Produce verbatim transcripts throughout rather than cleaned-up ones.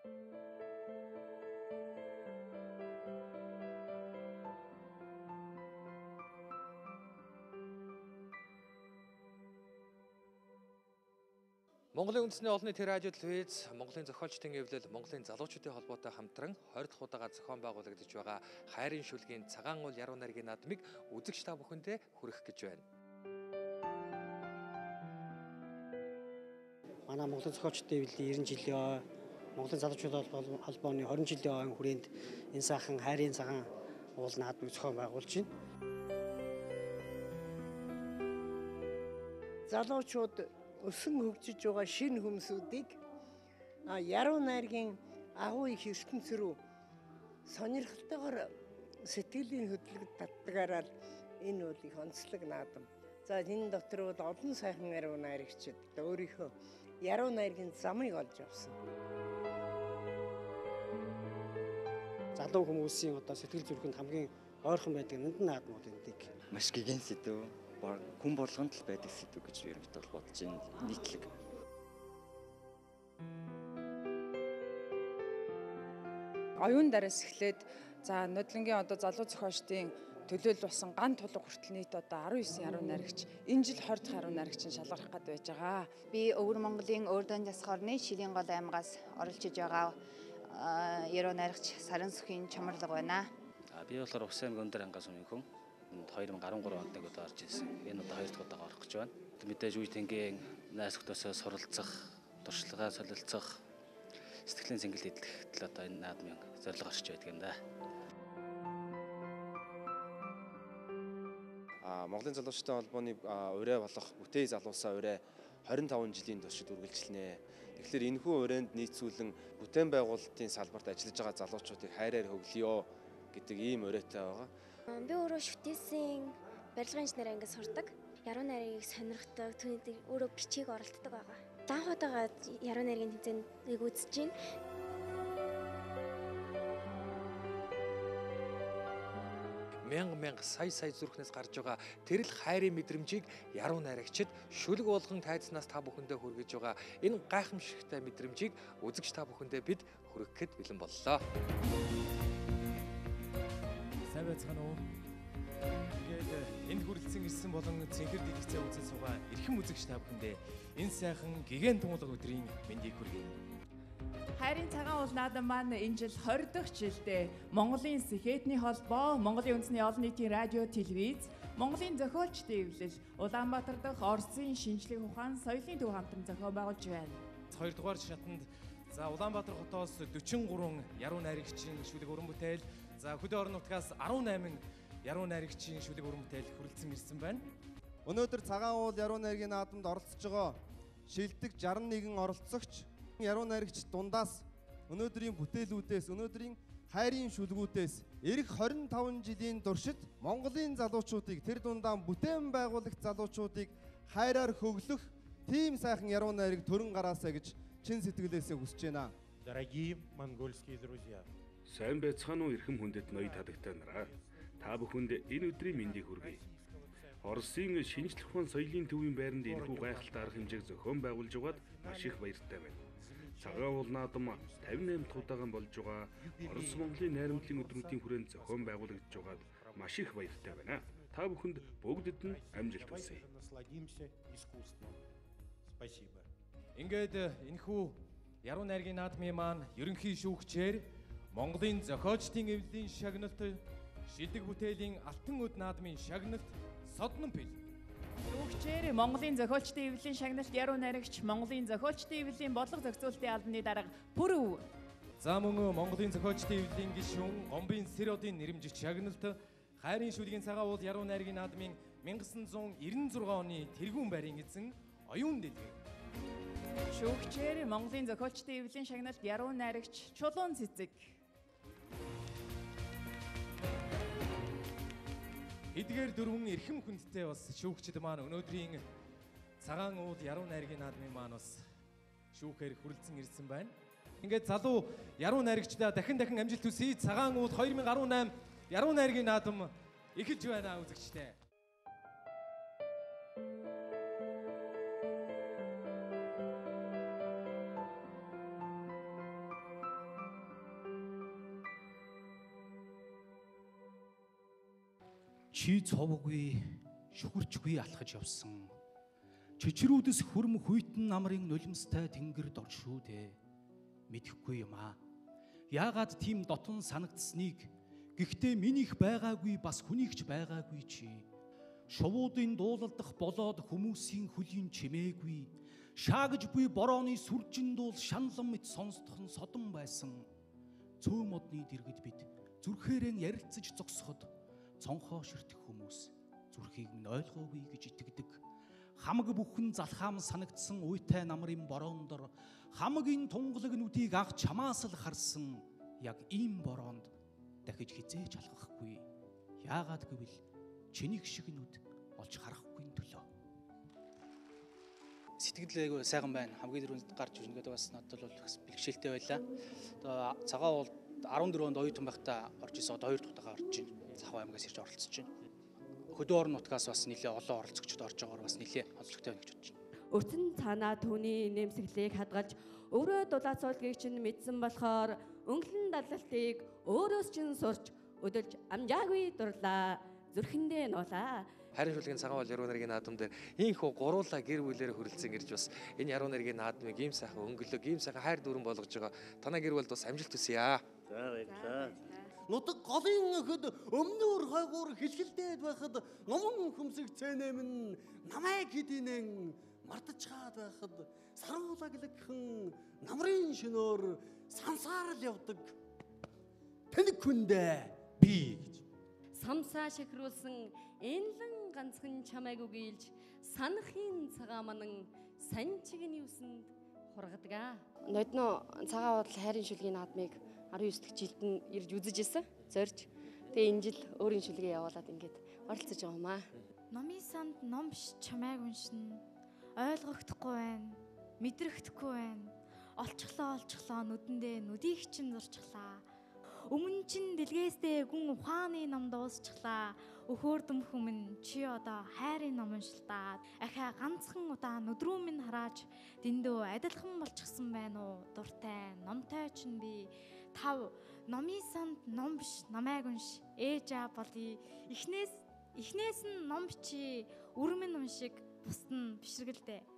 Монголын үндэсний олонний тэр радио телевиз Монголын зохиолчдын эвлэл Монголын залуучуудын холбоотой хамтран хоёр дахь удаага зохион байгуулагдаж байгаа хайрын шүлгийн цагаан уул яруу найргийн наадмыг үзэгч та бүхэндээ хүргэх гэж байна. Манай Монголын зохиолчдын эвлэлийн найман жилийн Монголын залуучуудын холбооны хорин жилийн хүрээнд энэ сайхан хайрын цагаан уул наадмыг зохион байгуулж байна. Залуучууд өсөн хөгжиж байгаа шинэ хүмүүсүүдийг яруу найргийн агуу их ертөнц рүү сонирхолтойгоор сэтгэлийн хөдлөлт татдагаараа энэ бол их онцлог наадам. За энэ дотор бол олон сайхан яруу найрагчид өөрийнхөө яруу найргийн замыг олж авсан. Залуу хүмүүсийн одоо сэтгэл зүрхэнд хамгийн ойрхон байдаг нандин наадмууд эндийг маш гэгэн сэдв хүн болгонд л байдаг сэдв гэж ерөнхийдөө бодож байна. Нийтлэг. Оюун дараас эхлээд за нодлонгийн одоо залуу зохиолчдын төлөөлөл болсон ган тулг хүртэл нийт одоо арван девять яруу найрагч энэ жил хоёр дахь яруу найрагч шалгарах гээд байж байгаа. Би Өвөр Монголын Өрдөн Засаг орны Шилийн гол аймгаас оролцож байгаа яруу найрагч Саран Сүхийн Чамарлаг байна. Би болохоор Усан Гөндөр ангаас өмнө хүн хоёр мың гурван онд нэг удаа орж ирсэн. Энэ удаа хоёр дахь удаа орох гэж байна. Мэдээж үе тэнгийн найс нөхдөсөө суралцах, туршлагаа солилцох, сэтгэлийн цэнгэл идэх тал одоо энэ наадмын зорилго орж байдаг юм да. А Монголын залуучдын холбооны ураа болох Бүтээй залуусаа ураа хорин таван жилийн туршид үргэлжилнэ. Тэгэхээр энэхүү урайнд нийцүүлэн бүтээн байгуулалтын салбарт ажиллаж байгаа залуучуудыг хайраар хөглөё гэдэг ийм урайтай байгаа. Би өөрөө шүтээсийн барилгын инженер ангид сурдаг. Яруу найргийг сонирхдаг, түүний өөрөө бичиг оролддог байгаа. Даахуудаа яруу найргийн тэмцээнийг үзэж байна. Мянга мянга сая сая зүрхнээс гарч байгаа тэрл хайрын мэдрэмжийг яруу найрагчид шүлэг болгон тайзнаас та бүхэндээ хүргэж байгаа энэ гайхамшигтай мэдрэмжийг үзэгч та бүхэндээ бид хүргэхэд бэлэн боллоо. Сайн байцгаана уу? Тэгээд энд хүрэлцэн ирсэн болон цэнхэр дэлгэцээ үзэж суугаа эрхэм үзэгч та бүхэндээ энэ сайхан гигэн тунгалаг өдрийн мэндийг хүргэе. Хайрын цагаан уул наадам маань энэ жил хорь дахь жилдээ Монголын Сэхэтний холбоо, Монголын үндэсний олон нийтийн радио телевиз, Монголын зохиолчдын эвлэл, Улаанбаатар дахь Орсын шинжлэх ухаан, соёлын төв хамтран зохион байгуулж байна. Хоёрдугаар шатанд за Улаанбаатар хотоос дөрвөн гурван яруу найрагчийн шүлэг уран бүтээл, за хөдөө орон нутгаас арван найман яруу найрагчийн шүлэг уран бүтээл хүрэлцэн ирсэн байна. Өнөөдөр цагаан уул яруу найргийн наадамд оролцож байгаа шилдэг шестьдесят one оролцогч яруу найрагч дундаас өнөөдрийн бүтээлүүдээс, өнөөдрийн хайрын шүлгүүдээс эх twenty five жилийн туршид Монголын залуучуудыг, тэр дундаа бүтээн байгуулагч залуучуудыг хайраар хөглөх тийм сайхан яруу найрыг төрөн гараасаа гэж чин сэтгэлээсээ хүсэж байна. Дорогие монгольские друзья. Сайн байцгаана уу эрхэм хүндэт ноёд хадагтай нараа. Та бүхэнд энэ өдрийн мэндийг хүргэе. Оросын шинжлэх ухаан соёлын төвийн байранд энэхүү гайхалтай арга хэмжээг зохион байгуулж байгаад маш их баяртай байна. Цагаан уул наадам fifty-eight дахь удаагаан болж байгаа Орос Монголын найрамдлын өдрүүдийн хүрээнд зохион байгуулагдж байгаад маш их баяртай байна. Та бүхэнд бүгдэд нь амжилт хүсье. Спасибо. Ингээд энэхүү яруу найргийн наадмын маань ерөнхий шүүгчээр Монголын зохиолчдын эвлэлийн шагналт, шилдэг бүтээлийн алтан өд наадмын шагналт Соднон Пил. Шүүгчээр Монголын зохиолчдын эвлэлийн шагналт яруу найрагч, Монголын зохиолчдын эвлэлийн бодлого зохицуулалтын албаны дарга Пүрв. За мөн Монголын зохиолчдын эвлэлийн гишүүн Гомбын Сэродын нэрэмжит шагналт, хайрын шүлгийн цагаан уул яруу найргийн наадмын nineteen ninety-six оны тэргүүн байрын эзэн оюун дэлгэр. Шүүгчээр Монголын зохиолчдын эвлэлийн шагналт яруу найрагч Чулуун Цэцэг. Эдгээр дөрвөн эрхэм хүндтэй бас шүүгчид маань өнөөдрийн цагаан уул яруу найргийн наадмын маань бас шүүхээр хүрэлцэн ирсэн байна. Ингээд залуу яруу найрагчдаа дахин дахин амжилт хүсье. Цагаан уул twenty eighteen яруу найргийн наадам эхэлж байна үзэгчдээ. Чи цовгүй шүхэрчгүй алхаж явсан. Чичрүүдээс хүрм хүйтэн намрын нулимстай тэнгэрд оршүү дээ. Мэдэхгүй юм аа. Яагаад тийм дотн санагдсныг гэхдээ минийх байгаагүй бас хүнийгч байгаагүй чи. Шувуудын дуулалдах болоод хүмүүсийн хөлийн чимээгүй. Шаагж буй борооны сүржин дуул шаналан мэт сонсдох нь содон байсан. Цөө модны дэргэд бид зүрхээрэн ярилцаж зогсоход цонхоо ширтэх хүмүүс зүрхийг минь ойлгоогүй гэж итгэдэг. Хамаг бүхэн залхаам санагдсан уйтай намрын бороонд дор хамагийн тунгалаг нүдийг ах чамаас л харсан яг ийм бороонд дахиж хизээж алхахгүй. Яагаад гэвэл чиний шиг нүд олж харахгүй төлөө. Сэтгэл айгүй сайхан байна. Хамгийн дөрөнд гарч ирнэ гэдэг бас надад бол бас бэлгшээлтэй байлаа. Одоо цагаан уул арван дөрөнд оюутан байхдаа орж исэн одоо хоёр дахь удаага орж байна. Цахав аймагаас ирж оролцож байна. Хөдөө орон нутгаас бас нэлээ олон оролцогчдод орж байгаагаар бас нэлээ онцлогтой байна гэж бодож байна. Өрцөн цаанаа түүний нэмсэглийг хадгалж өөрөө дулаацуулгийг чинь мэдсэн болохоор өнгөлн даллалтыг өөрөөс чинь сурч өдөлж амжаагүй дурлаа. Зүрхэндээ нуулаа. Харин шүлгийн цагаан уул яруу найргийн наадам дээр ийхүү гуруула гэр бүлээр хүрэлцэн ирж бас энэ яруу найргийн наадмыг ийм сайхан өнгөлөг, ийм сайхан хайр дүүрэн болгож байгаа. Танай гэр бүлд бас амжилт хүсье. За баярлалаа. Нутаг голын өхөд өмнөр хойгуур хилхилдээд байхад номон хөмсөг цэнэм нь намайг хэдийнэн мартаж хаад байхад саруулаглагхан намрын шөнөөр сансаар л явдаг тэнэг хүндээ би гэж самсаа шахируулсан энлэн ганцхан чамайг үгийлж санахын цагаан манан санчигны усанд хургадаг. Нодно цагаан уул хайрын шүлгийн наадмыг арван девять дахь жилд нь ирж үзэж исэн. Зорж. Тэгээ энэ жил өөрийн шүлгээ явуулаад ингээд оролцож байгаа юм аа. Номын санд ном биш чамайг уншина. Ойлгохдохгүй байна. Мэдрэхдэггүй байна. Олчглоо олчглоо нүдэндээ нүдийг чинь зурчглаа. Өмнө чин дэлгээстэй гүн ухааны ном дуусчихлаа. Өхөр дөмхөн минь чи одоо хайрын ном уншилтаад ахаа ганцхан удаа нүдрүү минь харааж дэндөө адилхан болчихсон байна уу? Дуртай номтой чинь би тав номын санд ном биш намайг унш ээж аа болъё. Эхнээс эхнээс нь ном бичи үрмэн уншиг бусд нь бишргэлдээ.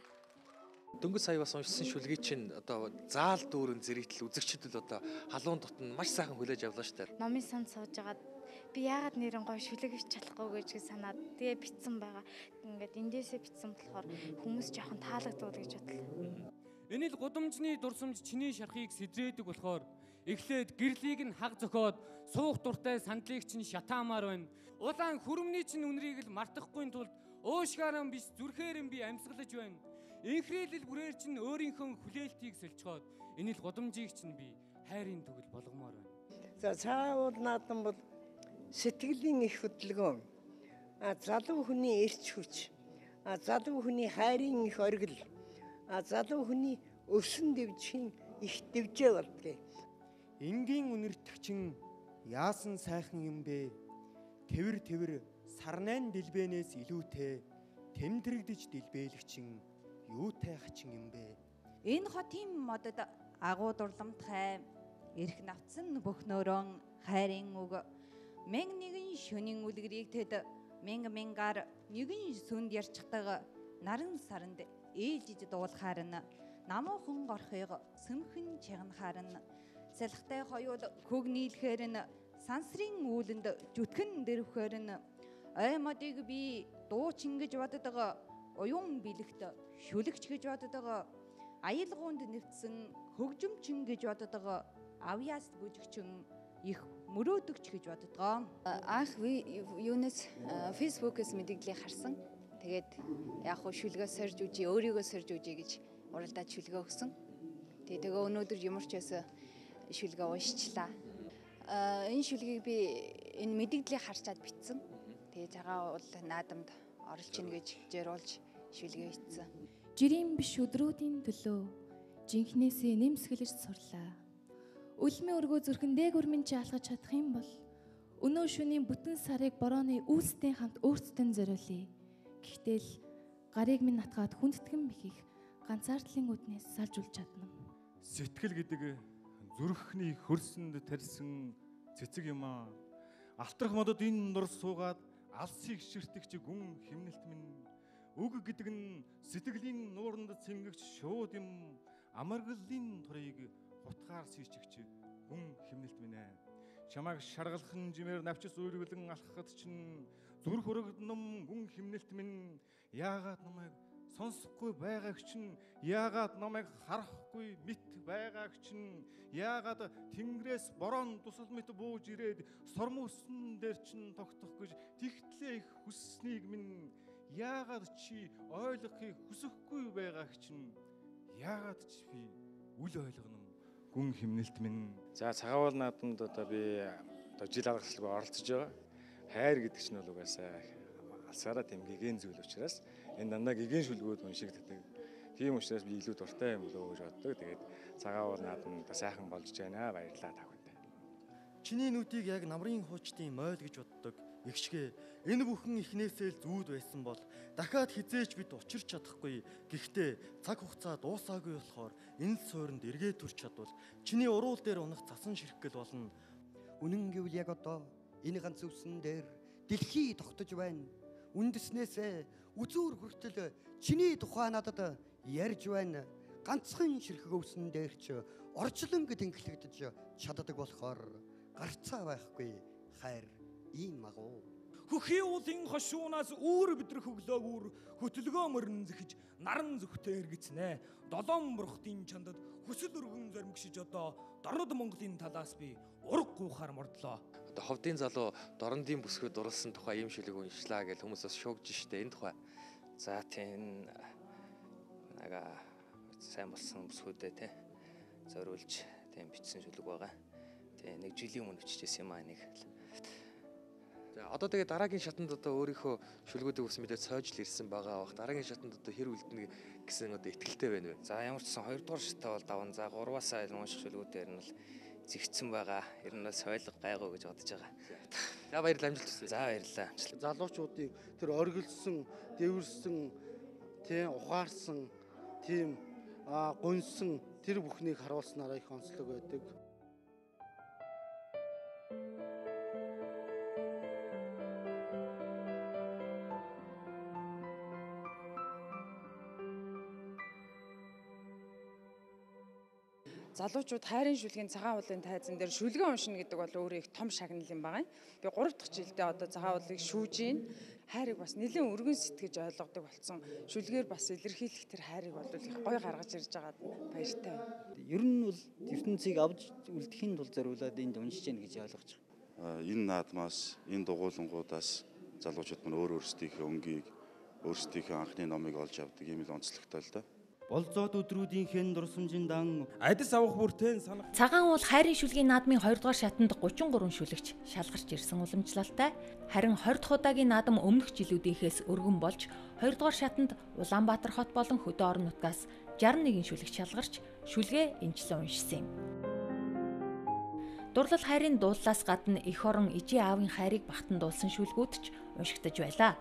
Дөнгөж сая бас уншсан шүлгийг чинь одоо заал дүүрэн зэрэгтэл үзэгчдэд одоо халуун дотн маш сайхан хүлээж авлаа шүү дээ. Номын санд сууж агаад би яагаад нэрэн гоё шүлэг хийж чадахгүй гэж санаад тэгээ битсэн байгаа. Ингээд эндээсээ битсэн болохоор хүмүүс жоохон таалагдвал гэж бодлоо. Энэ л гудамжны дурсамж чиний шархыг сэдрээдэг болохоор эхлээд гэрлийг нь хаг зөхиод суух дуртай сандлыг чинь шатаамаар байна. Улаан хүрмний чинь үнрийг л мартахгүй тулд уушгаараа биш зүрхээрэн би амьсгалж байна. Инхрээлэл бүрээр чинь өөрийнхөө хүлээлтийг сэлчгоод энэ л гудамжийг чинь би хайрын төгөл болгомоор байна. За цаавал наадам бол сэтгэлийн их хөдөлгөөн. А залуу хүний эрч хүч. А залуу хүний хайрын их оргил. А залуу хүний өвсөн дэвжийн их дэвжээ болдгийг. Энгийн үнэртгчин яасан сайхан юм бэ? Тэвэр тэвэр сарнайн дэлбэнээс илүүтэй тэмдрэгдэж дэлбэлэгчин юутай хачин юм бэ? Энэ хотын модод агуу дурламт хай эрх навцсан бөхнөрөн хайрын үг мэн нэгэн шөнийн үлгэрийг тэд мэнг мэнгаар нэгэн сүнд ярьцдаг наран саранд ээлжиж дуулахаар нь намуухан горхыг сүмхэн чигнахаар нь салхтай хоёул хөг нийлэхээр нь сансрын үүлэнд зүтгэн дэрвхээр нь ой модыг би дуу чингэж боддог уян бэлэгт шүлэгч гэж боддог аялгуунд нэвтсэн хөгжимчин гэж боддог авьяас бүжигчин их мөрөөдөгч гэж боддог. Анх юунаас фейсбુકээс мэдээллийг харсан. Тэгээд яг хуу шүлгээ сорж үжи өөрийгөө сорж үжи гэж уралдаад шүлгээ өгсөн. Тэгээд тэгээ өнөөдөр ямар ч байсан шүлгээ уншчлаа. Энэ шүлгийг би энэ мэдээллийг харчаад битсэн. Тэгээд цагаан уул наадамд оролцно гэж зориулж шүлгээ хийсэн. Жирийн биш өдрүүдийн төлөө жинхнээсээ нэмсгэлж сурлаа. Үлмийн өргөө зүрхэн дээгүр минь чи алхаж чадах юм бол өнөө шөнийн бүтэн сарыг борооны үүстэй хамт өөрсдөө зориулъя. Гэхдээ л гарыг минь натгаад хүндэтгэн мэхийг ганцаардлын үднээс салж үлж чадна. Сэтгэл гэдэг зүрхний хөрсөнд тарьсан цэцэг юм аа. Алтрах модод энэ нур суугаад алсыг ширтэгч гүн химнэлт минь үг гэдэг нь сэтгэлийн нууранд цэнгэгч шууд юм амаргалын турыг хутгаар сийчгч гүн химнэлт минь ээ. Чамайг шаргалхан жимээр навчис өөргөлөн алхахад чинь зүрх өргөднөм гүн химнэлт минь яагаад намайг сонсохгүй байгааг чинь яагаад намайг харахгүй мэт байгааг чинь яагаад тэнгэрээс борон тусал мэт бууж ирээд сормөсөн дээр чинь тогтох гэж тэгтлээ их хүсснийг минь яагаад чи ойлгохыг хүсэхгүй байгааг чинь яагаад ч би үл ойлгоно гүн химнэлт минь. За цагаан уул наадамд одоо би одоо жил алгаслыг оролцож байгаа. Хайр гэдэг чинь бол угаасаа алсаараа тийм гэгэн зүйл учраас энэ дандаа гэгэн шүлгүүд уншигддаг. Тийм учраас би илүү дуртай юм болоо гэж боддог. Тэгээд цагаан уул наадамд сайхан болж байна. Баярлалаа та бүхэнд. Чиний нүдийг яг намрын хуучдын мойл гэж боддог. Игшгэ энэ бүхэн ихнээсээ л зүүд байсан бол дахиад хизээч бид учирч чадахгүй. Гэхдээ цаг хугацаа дуусаагүй болохоор энэ л суурьнд эргээд төрч чадвал чиний уруул дээр унах цасан ширхгэл болно. Үнэн гэвэл яг одоо энэ ганц үсэн дээр дэлхий тогтож байна. Үндэснээсээ үзүүр хүртэл чиний тухай надад ярьж байна. Ганцхан ширхэг өвсөн дээр ч орчлон тэнхлэгдэж чаддаг болохоор гарцаа байхгүй хайр ийм агуу. Хөхийн уулын хошуунаас үүр бидрэх өглөөгүүр хөтөлгөө мөрн зэхэж наран зүгтээ эргэцнэ. Долоон бурхтын чандад хүсэл өргөн зоримгшиж одоо дорнод Монголын талаас би ураг гуйхаар мордлоо. Одоо ховдын залуу дорндын бүсгүүд дурлсан тухай ийм шүлэг уншлаа гэж хүмүүс бас шуугж штэ энэ тухай. За тийм нага сайн болсон бүсгүүдээ те зориулж тийм бичсэн шүлэг байгаа. Тэгээ нэг жилийн өмнө биччихсэн юм аа нэг. За одоо тэгээ дараагийн шатанд одоо өөрийнхөө шүлгүүдийг ус мэдээ цоожл ирсэн байгаа бах. Дараагийн шатанд одоо хэр үлдэнэ гэсэн одоо итгэлтэй байна вэ? За ямар ч сан хоёрдугаар шатаа бол даван. За гурваасаа унших шүлгүүдээр нь бол зэгцсэн байгаа. Ер нь бол сойлго гайгүй гэж бодож байгаа. За баярлалаа, амжилт хүсье. За баярлалаа. Залуучуудын тэр оргилсан, дэвэрсэн, тийм ухаарсан, тийм гонсон тэр бүхнийг харуулснараа их онцлог байдаг. Залуучууд хайрын шүлгийн цагаан уулын тайзан дээр шүлгээ уншина гэдэг бол өөрөө их том шагнал юм байгаа юм. Би гурав дахь жилдээ одоо цагаан уулыг шүүж гин хайрыг бас нэлээд өргөн сэтгэж ойлгодог болсон. Шүлгээр бас илэрхийлэх тэр хайрыг бол их гой гаргаж ирж байгаад баяртай байна. Ер нь бол ертөнцийг авч үлдэхийн тулд зориулаад энд уншиж гин гэж ойлгож байгаа. Энэ наадмаас, энэ дугуулангуудаас залуучууд мань өөр өөрсдийнхөө өнгийг, өөрсдийнхөө анхны номыг олж авдаг юм л онцлогтой л да. Болзоод өдрүүдийн хэн дурсамжин дан адис авах бүртэн санах. Цагаан уул хайрын шүлгийн наадмын хоёрдугаар шатанд гучин гурван шүлэгч шалгарч ирсэн уламжлалтай. Харин хоёр дахь удаагийн наадам өмнөх жилүүдийнхээс өргөн болж хоёрдугаар шатанд Улаанбаатар хот болон хөдөө орон нутгаас шарсан нэгэн шүлэгч шалгарч шүлгээ эмчилэн уншсан юм. Дурлал хайрын дууллаас гадна эх орон ижи аавын хайрыг багтан дуулсан шүлгүүд ч уншигдаж байлаа.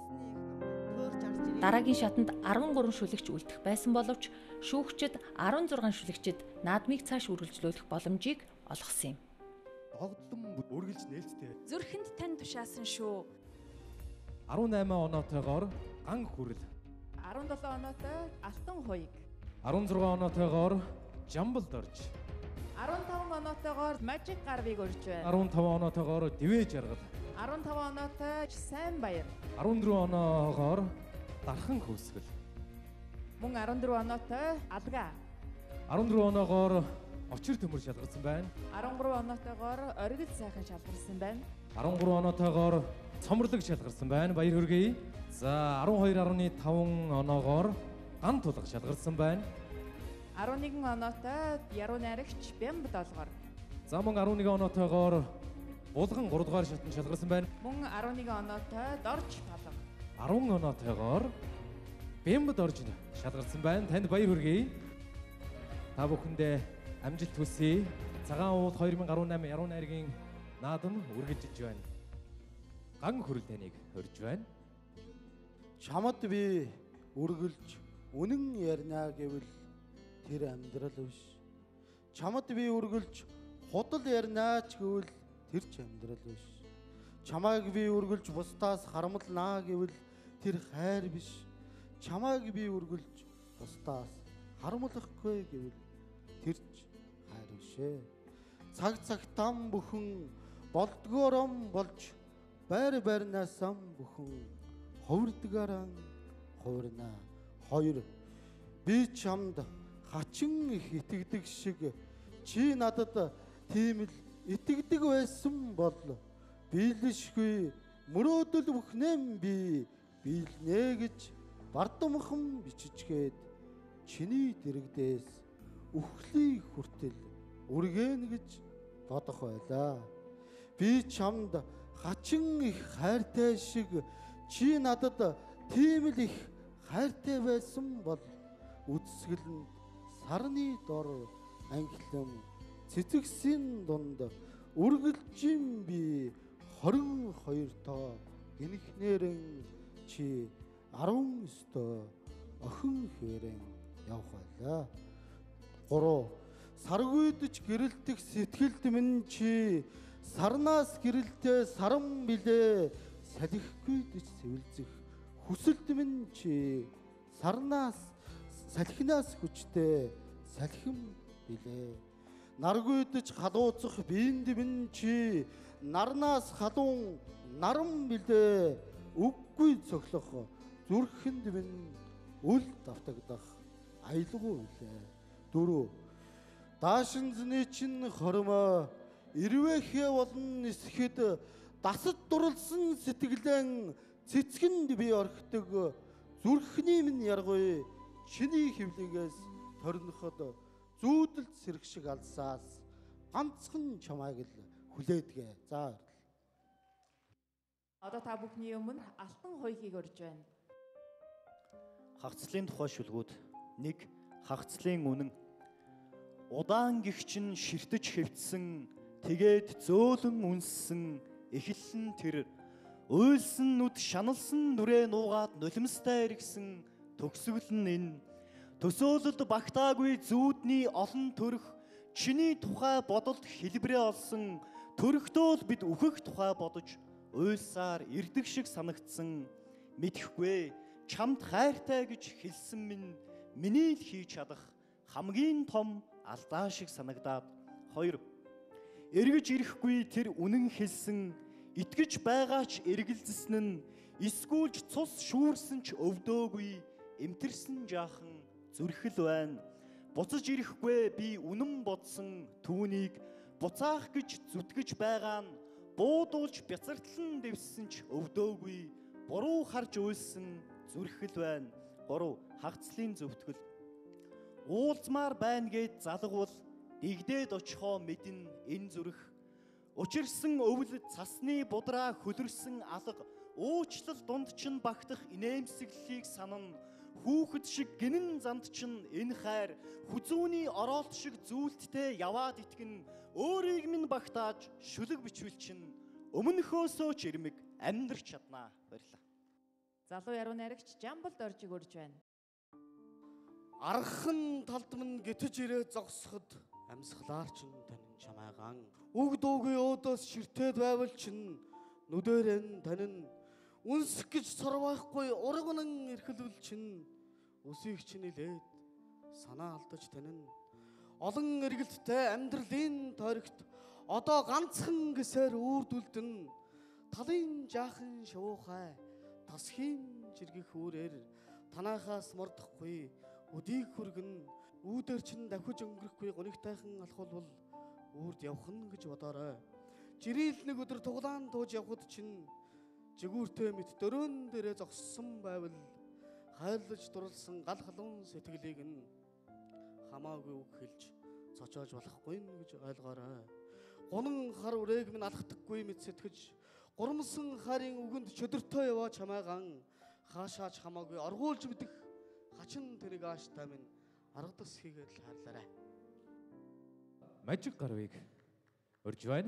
Дараагийн шатанд арван гурван шүлэгч үлдэх байсан боловч шүүгчид арван зургаан шүлэгчид наадмыг цааш үргэлжлүүлэх боломжийг олгосон юм. Огдлон үргэлж нээлттэй. Зүрхэнд тань тушаасан шүү. арван найман оноотойгоор ган хүрэл. арван долоо оноотой алтан хуйг. арван зургаан оноотойгоор жамбал дорж. арван таван оноотойгоор мажик гарвыг урьж байна. арван таван оноотойгоор дивээ жаргал. арван таван оноотой сайн баяр. арван дөрвөн оноогоор дархан хөөсгөл. Мөн арван дөрвөн оноотой алга. арван дөрвөн оноогоор очир төмөр шалгарсан байна. арван гурван оноотойгоор оргил сайхан шалгарсан байна. арван гурван оноотойгоор цомрлог шалгарсан байна. Баяр хүргэе. За арван хоёр гаруй таван оноогоор ган тулга шалгарсан байна. арван нэгэн оноотой яруу найрагч бямб долгоор. За мөн арван нэгэн оноотойгоор булган гурав дугаар шатанд шалгарсан байна. Мөн арван нэгэн оноотой дорж толго. арван оноотойгоор бэмбд орж шалгарсан байна. Танд баяр хүргэе. Та бүхэндээ амжилт хүсье. Цагаан уул хоёр мянга арван намын яруу найргийн наадам үргэлжиж байна. Ган хүрэл таныг хорж байна. Чамд би үргэлж үнэн ярина гэвэл тэр амьдрал биш. Чамд би үргэлж худал ярина ч гэвэл тэр ч амьдрал биш. Чамайг би үргэлж бусдаас харамлнаа гэвэл тэр хайр биш. Чамайг би үргэлж бусдаас харамлахгүй гэвэл тэр ч хайр бишээ. Цаг цагтам бүхэн болдгоором болж байр байрнаас ам бүхэн ховрдгаараа хувирна. Хоёр би чамд хачин их итгэдэг шиг чи надад тийм л итгэдэг байсан бол биелэшгүй мөрөөдөл бүхнэм би биелнэ гэж бардамхан бичижгээд чиний дэрэгдээс үхлийг хүртэл үргэн гэж бодох байлаа. Би чамд хачин их хайртай шиг чи надад тийм л их хайртай байсан бол үдсгэлэнд сарны дор ангилам цэцэгсийн дунд үргэлжин би хорин хоёр тоо гинхнэрэн чи арван өстөө охин хэрэн явах байлаа. Гурав саргүйдж гэрэлтэх сэтгэлд минь чи сарнаас гэрэлтэй саран билээ салхихгүйдж сэвэлзэх хүсэлт минь чи сарнаас салхинаас хүчтэй салхим билээ. Наргүйдж халууцах биенд минь чи нарнаас халуун наран билээ үггүй цоглох зүрхэнд минь үл давтагдах аялгүй билээ. Дөрөв даашин зэний чин хормоо ирвэхэ болон нисэхэд дасад дурлсан сэтгэлэн цэцгэнд би орхидог зүрхний минь яргүй чиний хөвлөгөөс торноход зүүдэлт сэрэг шиг алсаас ганцхан чамайг л хүлээдгээ. За баярлалаа. Одоо та бүхний өмнө алтан хуйхийг урьж байна. Хагцлын тухай шүлгүүд. нэг Хагцлын үнэн. Удаан гихчин ширтэж хэвтсэн тэгээд зөөлөн үнссэн эхэллэн тэр уйлсан нүд шаналсан нүрээ нуугаад нулимстай иргсэн төгсгөл нь энэ төсөөлөлд багтаагүй зүүдний олон төрх чиний тухай бодолд хэлбэрээ олсон төрхтөө л бид үхэх тухай бодож уйлсаар ирдэг шиг санагдсан мэдхгүй чамд хайртай гэж хэлсэн минь миний л хийж чадах хамгийн том алдаа шиг санагдаад. Хоёр эргэж ирэхгүй тэр үнэн хэлсэн итгэж байгаач эргэлзсэн нь эсгүүлж цус шүүрсэн ч өвдөөгүй эмтэрсэн жаахан зүрхэл байна. Буцаж ирэхгүй би үнэн бодсон түүнийг буцаах гэж зүтгэж байгаа нь буудуулж бяцартлан дэвссэн ч өвдөөгүй буруу харж уйлсан зүрхэл байна. Гурав Хагцлын зөвтгөл. Уулзмаар байна гэд залгуул дигдээд очихоо мэдэн энэ зүрх учирсан өвл цасны будраа хөлөрсөн алга уучлал дунд чинь багтах инээмсэглэлийг санан хүүхэд шиг гинэн замд чинь энэ хайр хүзүүний ороолт шиг зүйлттэй яваад итгэн өөрийг минь багтааж шүлэг бичвэл чинь өмнөхөөсөө ч ирмэг амьдрч чаднаа. Баярлалаа. Залуу яруу найрагч Жамбал Доржиг урьж байна. Архан талдман гэтэж ирээ зогсоход амьсгалаар чинь танин чамайгаан үг дуугүй өөдөөс ширтээд байвал чинь нүдэрэн танин үнсэх гэж сорвахгүй урган эрхлүүл чинь өсийг чинь илээд санаа алдаж танин олон эргэлттэй амьдралын тойрогт одоо ганцхан гэсээр үрдүүлдэн талын жаахан шавуухай тасхийн жиргэх үүрээр танаахаас мордохгүй өдийг хүргэн үүдэр чинь давхиж өнгөрөхгүй гонигтайхан алхвал үрд явах нь гэж бодоорой. Жирийл нэг өдөр туглаан тууж явхад чинь жигүүртэй мэт дөрөөн дээрээ зогссон байвал хайлж дурлсан гал халуун сэтгэлийг нь хамаагүй үг хэлж цочоож болохгүй гэж ойлгоорой. Гунан хар үрээг минь алхдаггүй мэт сэтгэж гурмсан харийн үгэнд чөдөртөө яваа чамайгаан хаашаач хамаагүй оргуулж мэдэх хачин тэрэг ааштай минь аргадас хийгээд л хайрлаарай. Мажиг гарвыг урьж байна.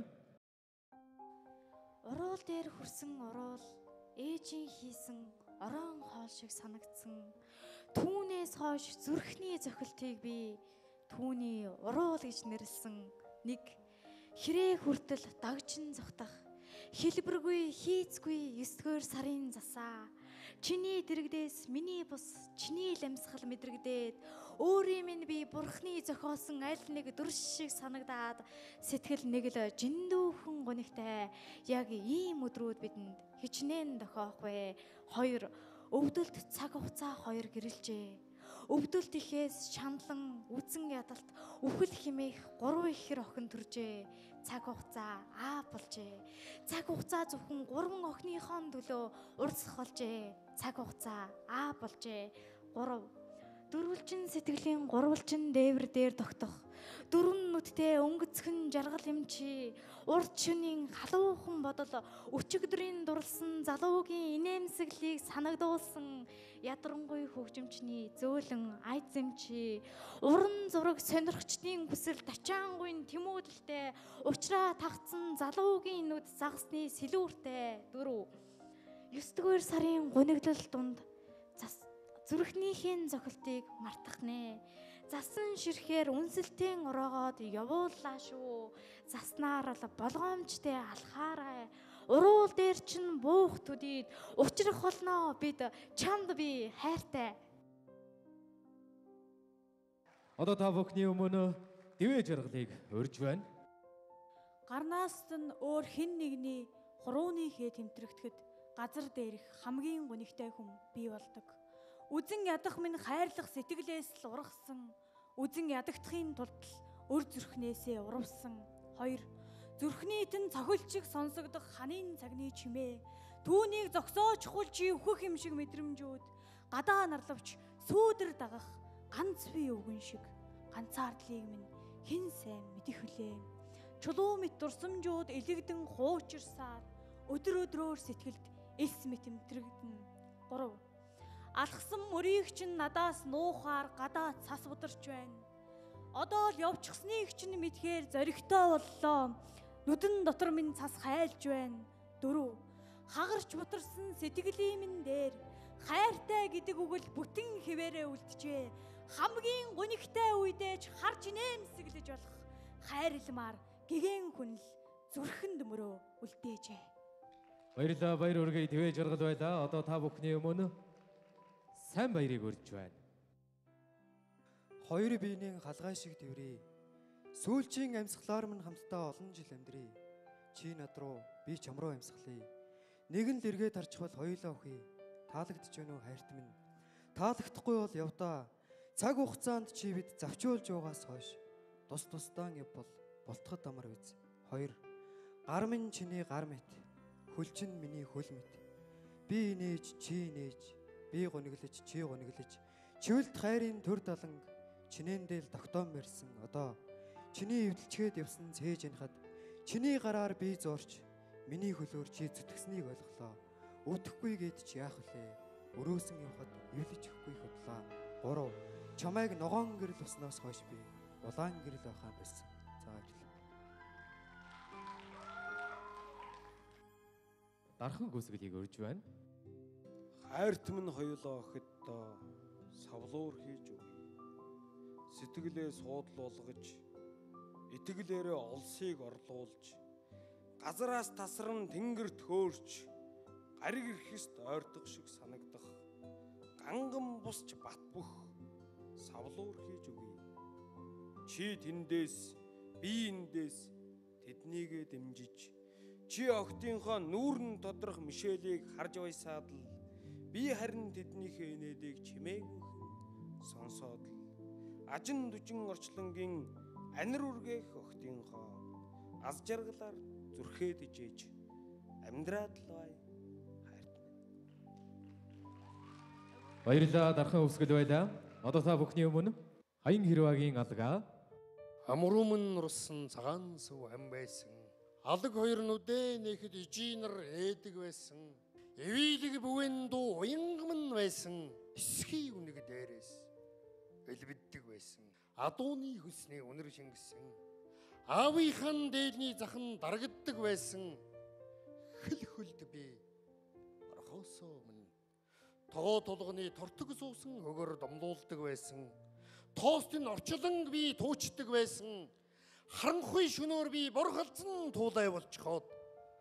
Уруул дээр хүрсэн уруул ээжийн хийсэн орон хоол шиг санагдсан. Түүнээс хойш зүрхний зохилтыг би түүний уруул гэж нэрлсэн. Нэг хэрэг хүртэл дагжин зогтах хэлбэргүй хийцгүй есдүгээр сарын засаа. Чиний дэрэгдээс миний бус, чиний лямсгал мэдрэгдээд өөрийн минь би бурхны зохиосон аль нэг дүрш шиг санагдаад сэтгэл нэг л жиндүүхэн гонигтай яг ийм өдрүүд бидэнд хичнээн дохоохгүй. Хоёр өвдөлт цаг хугацаа хоёр гэрэлжээ. Өвдөлт ихээс шаналн үзэн ядалт үхэл химээх гурван ихэр охин төржээ. Цаг хугацаа аа болжээ. Цаг хугацаа зөвхөн гурван охиныхон төлөө урсгах болжээ. Цаг хугацаа аа болжээ. Гурав дөрвөлжин сэтгэлийн гурвалжин дээвэр дээр тогтох. Дөрвөн нүдтэй өнгөцгөн жаргал юм чи. Урд шөнийн халуухан бодол өчигдрийн дурлсан залуугийн инээмсэглийг санагдуулсан ядрангуй хөгжимчний зөөлөн айд зэмчи. Уран зураг сонирхчдын хүсэл тачаангуйн тэмүүлэлтэй учраа тагцсан залуугийн нүд загсны сэлүүртэй. Дөрөв ёсдгоор сарын гуниглал дунд зас зүрхнийхээ зохилтыг мартах нэ. Засан ширхээр үнсэлтийн ороогоод явууллаа шүү. Заснаар л болгоомжтой алхаарай. Уруул дээр чин буух төдийд учрах болно бид чамд би хайртай. Одоо та бүхний өмнө дивэ жаргалыг урьж байна. Гарнааст нь өөр хэн нэгний хурууны хээ тэмтрэгдэхэд газар дээрх хамгийн гонигтай хүн бий болдог. Үзэн ядах минь хайрлах сэтгэлээс л ургасан. Үзэн ядагдахын тулд л өр зүрхнээсээ урвсан. Хоёр зүрхний тэн цохилчиг сонсогдох ханын цагны чимээ. Түүнийг зогсооч хулж өвхөх юм шиг мэдрэмжүүд. Гадаа нарлавч сүүдэр дагах ганц бие өвгөн шиг. Ганцаардлыг минь хэн сайн мэдэх вүлээ. Чулуу мэт дурсамжууд элэгдэн хуучирсаар өдөр өдрөөр сэтгэлд элс мэтэмтрэгдэн. Гурав алхсан мөрийг чинь надаас нуухаар гадаа цас ударч байна. Одоо л явчихсныг чинь мэдхээр зоригтой боллоо. Нүдэн дотор минь цас хайлж байна. Дөрөв хагарч бутарсан сэтгэлийн минь дээр хайртай гэдэг үг л бүтэн хэвээрээ үлджээ. Хамгийн гонигтай үедээ ч харж инээмсэглэж болох хайрламар гэгэн хүн л зүрхэнд мөрөө үлдээжээ. Баярлалаа, баяр үргээ дивэ жаргал байлаа. Одоо та бүхний өмнө сайн баярыг урьж байна. Хоёр биенийн халгай шиг дэврээ. Сүүлчийн амьсгалаар минь хамтдаа олон жил амьдрий. Чи над руу, би чам руу амьсгалъя. Нэгэн л эргээд харчихвал хоёулаа өхий. Таалагдж байна уу хайрт минь? Таалагдахгүй бол явдаа. Цаг хугацаанд чи бид завчуулж байгаас хойш тус тусдаан явбал болтоход амар биз. Хоёр гар минь чиний гар мэт. Хөл чинь миний хөл мэт. Би инээж, чи инээж. Би гониглож, чи гониглож. Чивэлт хайрын төр даланг чинээндэл тогтоон мэрсэн. Одоо чиний эвдэлчгээд явсан цээж янхад чиний гараар би зорч миний хөлөөр чи зүтгэснийг ойлголоо. Өдөхгүй гээд чи яах вүлээ? Өрөөсөн явхад эвлэж өгөхгүй хөдлөө. Гурав чамайг ногоон гэрэл усноос хойш би улаан гэрэл байхаа байсан. За ажиллаа. Дархан гүсгэлийг урьж байна. Хайрт минь хоёулаа охиддоо савлуур хийж өг. Сэтгэлээ суудлуулгаж, итгэлээрээ олсыг орлуулж, газараас тасран тэнгэрт хөөрч, гариг ирэхэст ойртох шиг санагдах. Ганган бусч бат бөх савлуур хийж өгье. Чи тэндээс, би эндээс тэднийгээ дэмжиж, чи охтынхоо нүүрэн тодрох мишэлийг харж байсаад л би харин тэднийхээ инээдийг чимээгүйхэн сонсоод л ажин дүжин орчлонгийн анир үргээх охтынхоо аз жаргалаар зүрхээд ижээж амьдраад л бай хайрт минь. Баярлалаа, дархан өвсгөл байлаа. Одоо та бүхний өмнө Хаян Хэрвагийн алгаа. Амрумын нурсан цагаан сүв ам байсан. Алаг хоёр нүдэ нэхэд ижинэр ээдэг байсан. Эвийлэг бүвэн дуу уянгамн байсан. Эсхий үнэг дээрээс элбэддэг байсан. Адууны хүснээ үнэр шингэсэн. Аавынхан дээлний захан дарагддаг байсан. Хөл хөлд би орхосоо мөн. Тогоо тулганы тортог суусан өгөр домлуулдаг байсан. Тоостын орчлон би туучдаг байсан. Харанхуй шөнөөр би борхалцсан туулай болчиход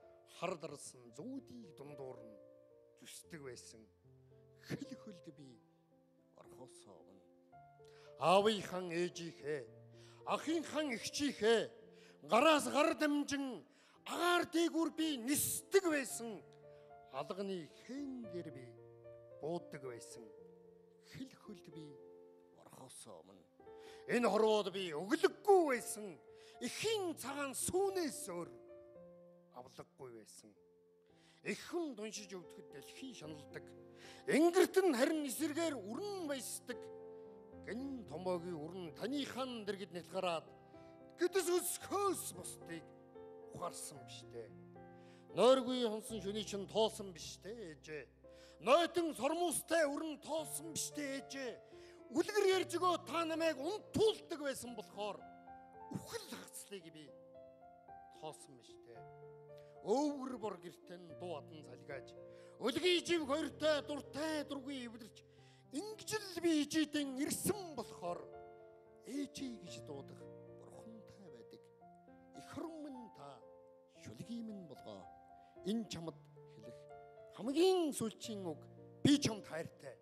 хардарсан зүүдийг дундуур нь зүсдэг байсан. Хөл хөлд би орхосоо өмнө. Аавынхан ээжийнхээ, ахынхан эгчийнхээ гараас гар дамжин агаар дээгүүр би нисдэг байсан. Алганы хэн дээр би буудаг байсан. Хөл хөлд би орхосоо өмнө. Энэ хорвоод би өглөггүй байсан. Эхийн цагаан сүүнээс өөр авлаггүй байсан. Эхэн дуншиж өвдөхөд дэлхий шаналдаг. Ингэрт нь харин эсэргээр үрэн баясдаг. Гэн томоогийн үрэн таныхан дэргэд нэлгараад гэдэс өсхөөс бусдыг ухаарсан биштэй. Нойргүй хонсон шөний чин тоосон биштэй ээжээ. Нойтон сормуустай үрэн тоосон биштэй ээжээ. Үлгэр ярьж өгөө та намайг унтуулдаг байсан болохоор үхэл хагцлыг би тоосон биштэй. Өвгөр бор гертэн дуу адан салгаж өлгийн жив хоёртой дуртай дургүй эвдэрч ингэж л би ижидэн ирсэн болохоор ээжий гэж дуудах бурхантай байдаг. Их хөрөн минь та шүлгийн минь болгоо. Энэ чамд хэлэх хамгийн сүүлчийн үг би чамд хайртай.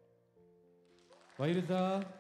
Баярлалаа.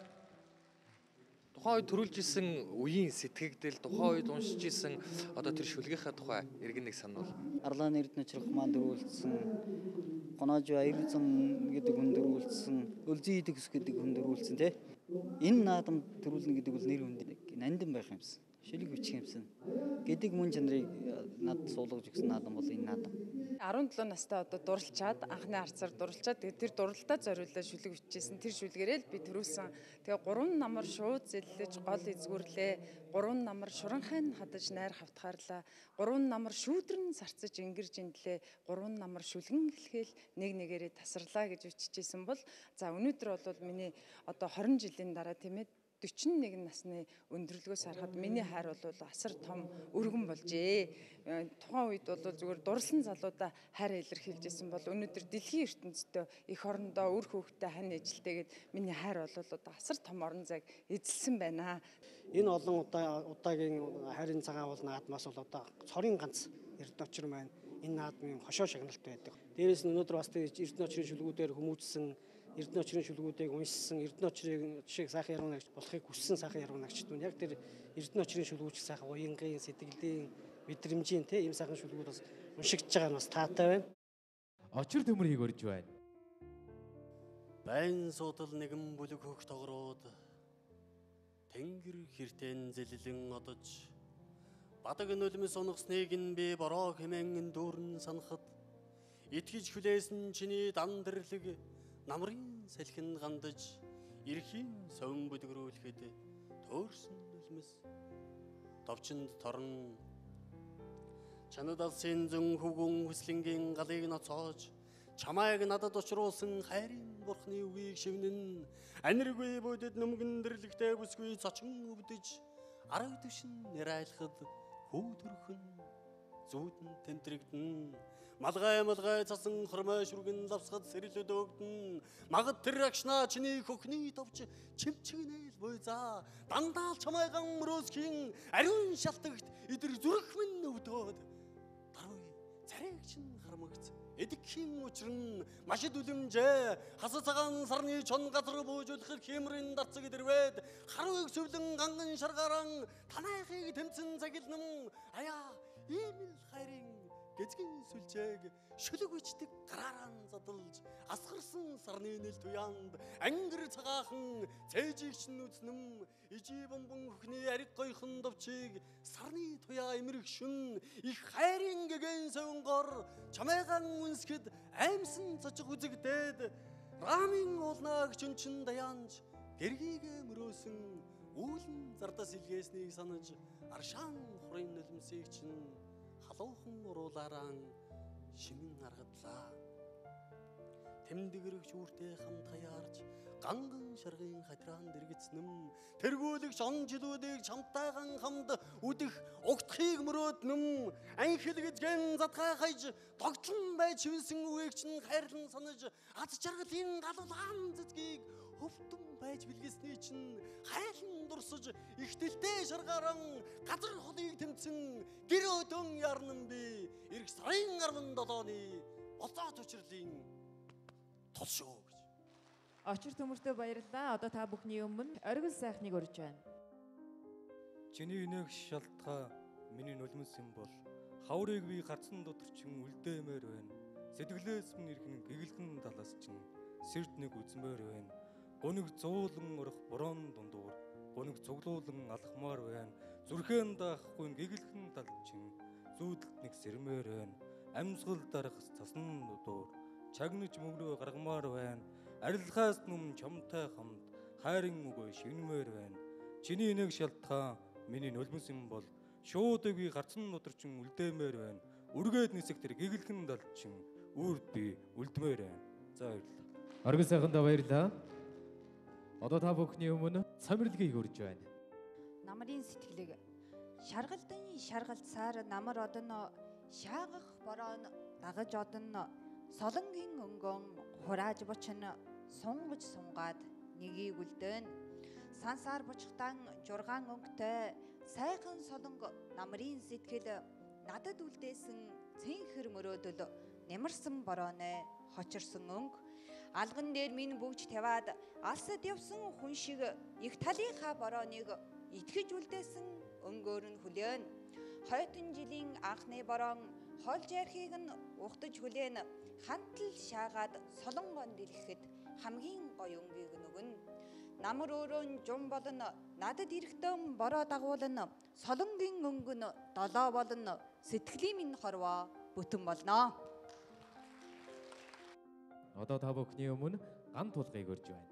Тухайн үед төрүүлж исэн үеийн сэтгэгдэл, тухайн үед уншиж исэн одоо тэр шүлгийнхаа тухай иргэн нэг сануул. Арлаан Эрдэнэчрэх маань дөрвүүлсэн, Гоноожо Аярлзан гэдэг хүн дөрвүүлсэн, Өлзий Идэгс гэдэг хүн дөрвүүлсэн тий. Энэ наадам төрүүлнэ гэдэг бол нэр хүнд нандин байх юмсан. Шүлэг бичих юмсан. Гэдэг мөн чанарыг над суулгаж өгсөн наадам бол энэ наадам. арван долоо настай одоо дурлцаад анхны арцаар дурлцаад тэгээд тэр дурлалтаа зориулаад шүлэг бичижсэн. Тэр шүлгэрээ л би төрүүлсэн. Тэгээ гурван намар шууд зэллэж гол эзгүрлээ. Гурван намар шуранхайн хадаж найр хавтгаарлаа. Гурван намар шүүдрэн сарцаж ингэрж индлээ. Гурван намар шүлгэн хэлхэл нэг нэгээрээ тасарлаа гэж бичижсэн бол за өнөөдөр бол миний одоо хорин жилийн дараа тийм ээ дөрвөн нэг насны өндөрлгөөс харахад миний хайр бол асар том өргөн болжээ. Тухайн үед бол зүгээр дурлсан залуудаа хайр илэрхийлжсэн бол өнөөдөр дэлхийн ертөнцийн эх орондоо үр хөвгтэй хань эжилтэйгээд миний хайр бол одоо асар том орон зайг эзэлсэн байна. Энэ олон удаа удаагийн хайрын цагаан уул наадмаас бол одоо цорын ганц Эрдэнэ очир маань энэ наадмын хошоо шагналт байдаг. Дээрээс нь өнөөдөр бас Эрдэнэ очирын шүлгүүдээр хүмүүжсэн Эрдэнэ очирын шүлгүүдийг уншсан Эрдэнэ очирын шиг сайхан яруу найрагч болохыг хүссэн сайхан яруу найрагчд нь яг тэр Эрдэнэ очирын шүлгүүч сайхан уянгийн сэтгэлийн мэдрэмжийн те ийм сайхан шүлгүүд бас уншигдж байгаа нь бас таатай байна. Очир төмөрийг өрж байна. Байн суудал нэгэн бүлэг хөх тогроод тэнгэр хэртэн зэлэлэн одож бадаг нулимс унгсныг нь би бороо хэмээн дүүрэн санахад итгэж хүлээсэн чиний дандэрлэг намрын салхин гандаж эрхийн совин бүдгрүүлэхэд төөрсөн нулимс товчонд торн чанад алсын зүн хөвгөн хүслэнгийн галыг ноцоож чамайг надад учруулсан хайрын бурхны үгийг шивнэн аниргүй бодит нүмгэн дэрлэгтэй бүсгүй цочин өвдөж арга түшин нэрайлахад хөөдөрхөн зүүдэн тэнтрэгдэн малгай малгай цасан хормой шүргэн лавсгад сэрэлүүд өгдөн магад тэр агшнаа чиний хөхний товч чимчгнээл буйзаа дандаа чамайган мөрөөсхийн ариун шалтагт идэр зүрх минь өвдөөд даруй царайгч нь хармагц эдгхийн учир нь машид үлэмжээ хасаа цагаан сарны чон газар буужуулах хэмрэн дарцаг дэрвэд харуйг сүвлэн ганган шаргаран танайхыг тэмцэн цагилнам аяа ийм л хайрын гэзгэн сүлжээг шүлэг бичдэг гарааран задалж асгарсан сарны нэл туяанд ангир цагаахан цээжигч нүцнэм ижи бомбон хөхний ариг гойхон довчиг сарны туяа эмэрх шүн их хайрын гэгэн сөвнгор чамайган үнсгэд аймсан цочих үзэгдээд рамын уулнаг чүнчин даянж гэргийгэ мөрөөсөн үүлэн зардас илгээснийг санаж аршаан хурын нулимсыг чинь халуухан уруулааран шимэн аргадлаа. Тэмдгэрэг шүүртэй хамт хаяарч ганган шаргын хатраан дэргэцнэм тэргүүлэгч он жилүүдийг чамтайган хамт үдэх угтхыг мөрөөднэм анхилгэзгэн задхай хайж догчон байж шивсэн үеийг чинь хайрлан санаж ад жаргалын галуулаан цэцгийг хөвтөн байж билгээсний чинь хайлан дурсаж ихтэлтэй шаргааран газар холыг тэмцэн гэр өдөн ярнан би эрх сарын арван долооны болцооч учрлын тул шүү гэж. Очир төмөртөө баярлалаа. Одоо та бүхний өмнө оргил сайхныг урьж байна. Чиний инээх шалтгаан миний нулимс юм бол хаврыг би гарцсан доторчин үлдээмээр байна. Сэтгэлээс минь ирхэн гэгэлхэн талаас чинь сэрд нэг үзмээр байна. Гуниг зуулан урах борон дундуур гуниг цуглуулан алхмаар байна. Зүрхэн даахгүй гэгэлхэн тал чинь зүүдэлт нэг сэрмээр байна. Амьсгал дарах цасан дуур чагнаж мөгрөө гаргамаар байна. Арилгаас нүм чамтай хамт хайрын үгүй шинмээр байна. Чиний нэг шалтгаан миний нулимс юм бол шууд үгүй гарцсан доторчин үлдээмээр байна. Үргээд нисэх тэр гэгэлхэн тал чинь үрд би үлдмээр байна. За баярлалаа. Оргил сайхандаа баярлалаа. Одоо та бүхний өмнө цамирлгийг урьж байна. Намрын сэтгэлэг шаргалдан шаргалцаар намар одно шаагах борон дагаж одно солонгийн өнгөн хурааж бочно сунгаж сунгаад нэгийг үлдэн сансаар бочхтан жургаан өнгөтэй сайхан солонго намрын сэтгэл надад үлдээсэн цэнхэр мөрөөдөл нэмэрсэн борооны хочирсон өнгө алган дээр минь бүгж таваад алсад явсан хүн шиг их талынхаа борооныг итгэж үлдээсэн өнгөөр нь хүлээн хойтон жилийн анхны бороон хол жархийг нь ухтаж хүлээн хантал шаагаад солонгонд дэлгэхэд хамгийн гоё өнгийг нөгөн намар өрөөнд жум болно надад ирэхтэн бороо дагуулна солонгийн өнгөн долоо болно сэтгэлийн минь хорвоо бүтэн болно. Одоо та бүхний өмнө ган тулгыг урьж байна.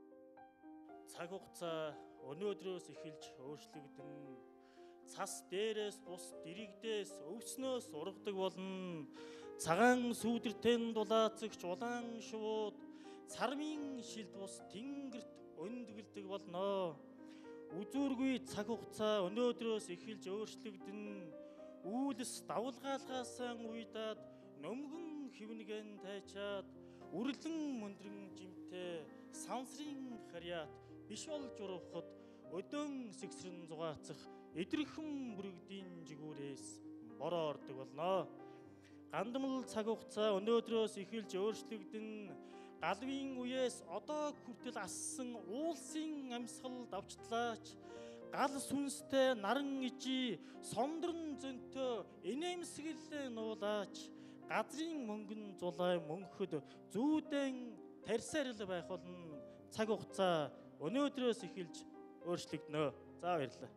Цаг хугацаа өнөөдрөөс эхэлж өөрчлөгдөн цас дээрээс бус дэрэгдээс өвснөөс ургадаг болно. Цагаан сүүдэртэн дулаацагч улаан шууд цармын шилд бус тэнгэрт өндгөлдөг болно. Үзүүргүй цаг хугацаа өнөөдрөөс эхэлж өөрчлөгдөн үүлс давлгаалгаасан уйдаад нөмгөн хивнэгэн тайчаад үрлэн мөндрөн жимтэй сансрын харьяат биш болж урвахад өдөн сэгсрэн зугаацах эдэрхэн бүрэгдийн жигүүрээс бороо ордог болно. Гандамл цаг хугацаа өнөөдрөөс эхэлж өөрчлөгдөн галвийн үеэс одоо хүртэл ассан уулсын амьсгал давчтлаач гал сүнстэй наран ижи сондрон зөнтөө инээмсэглээ нуулаач газрын мөнгөн зулай мөнхөд зүүдэн тарсарил байх болно. Цаг хугацаа өнөөдрөөс эхэлж өөрчлөгдөнө. За баярлалаа.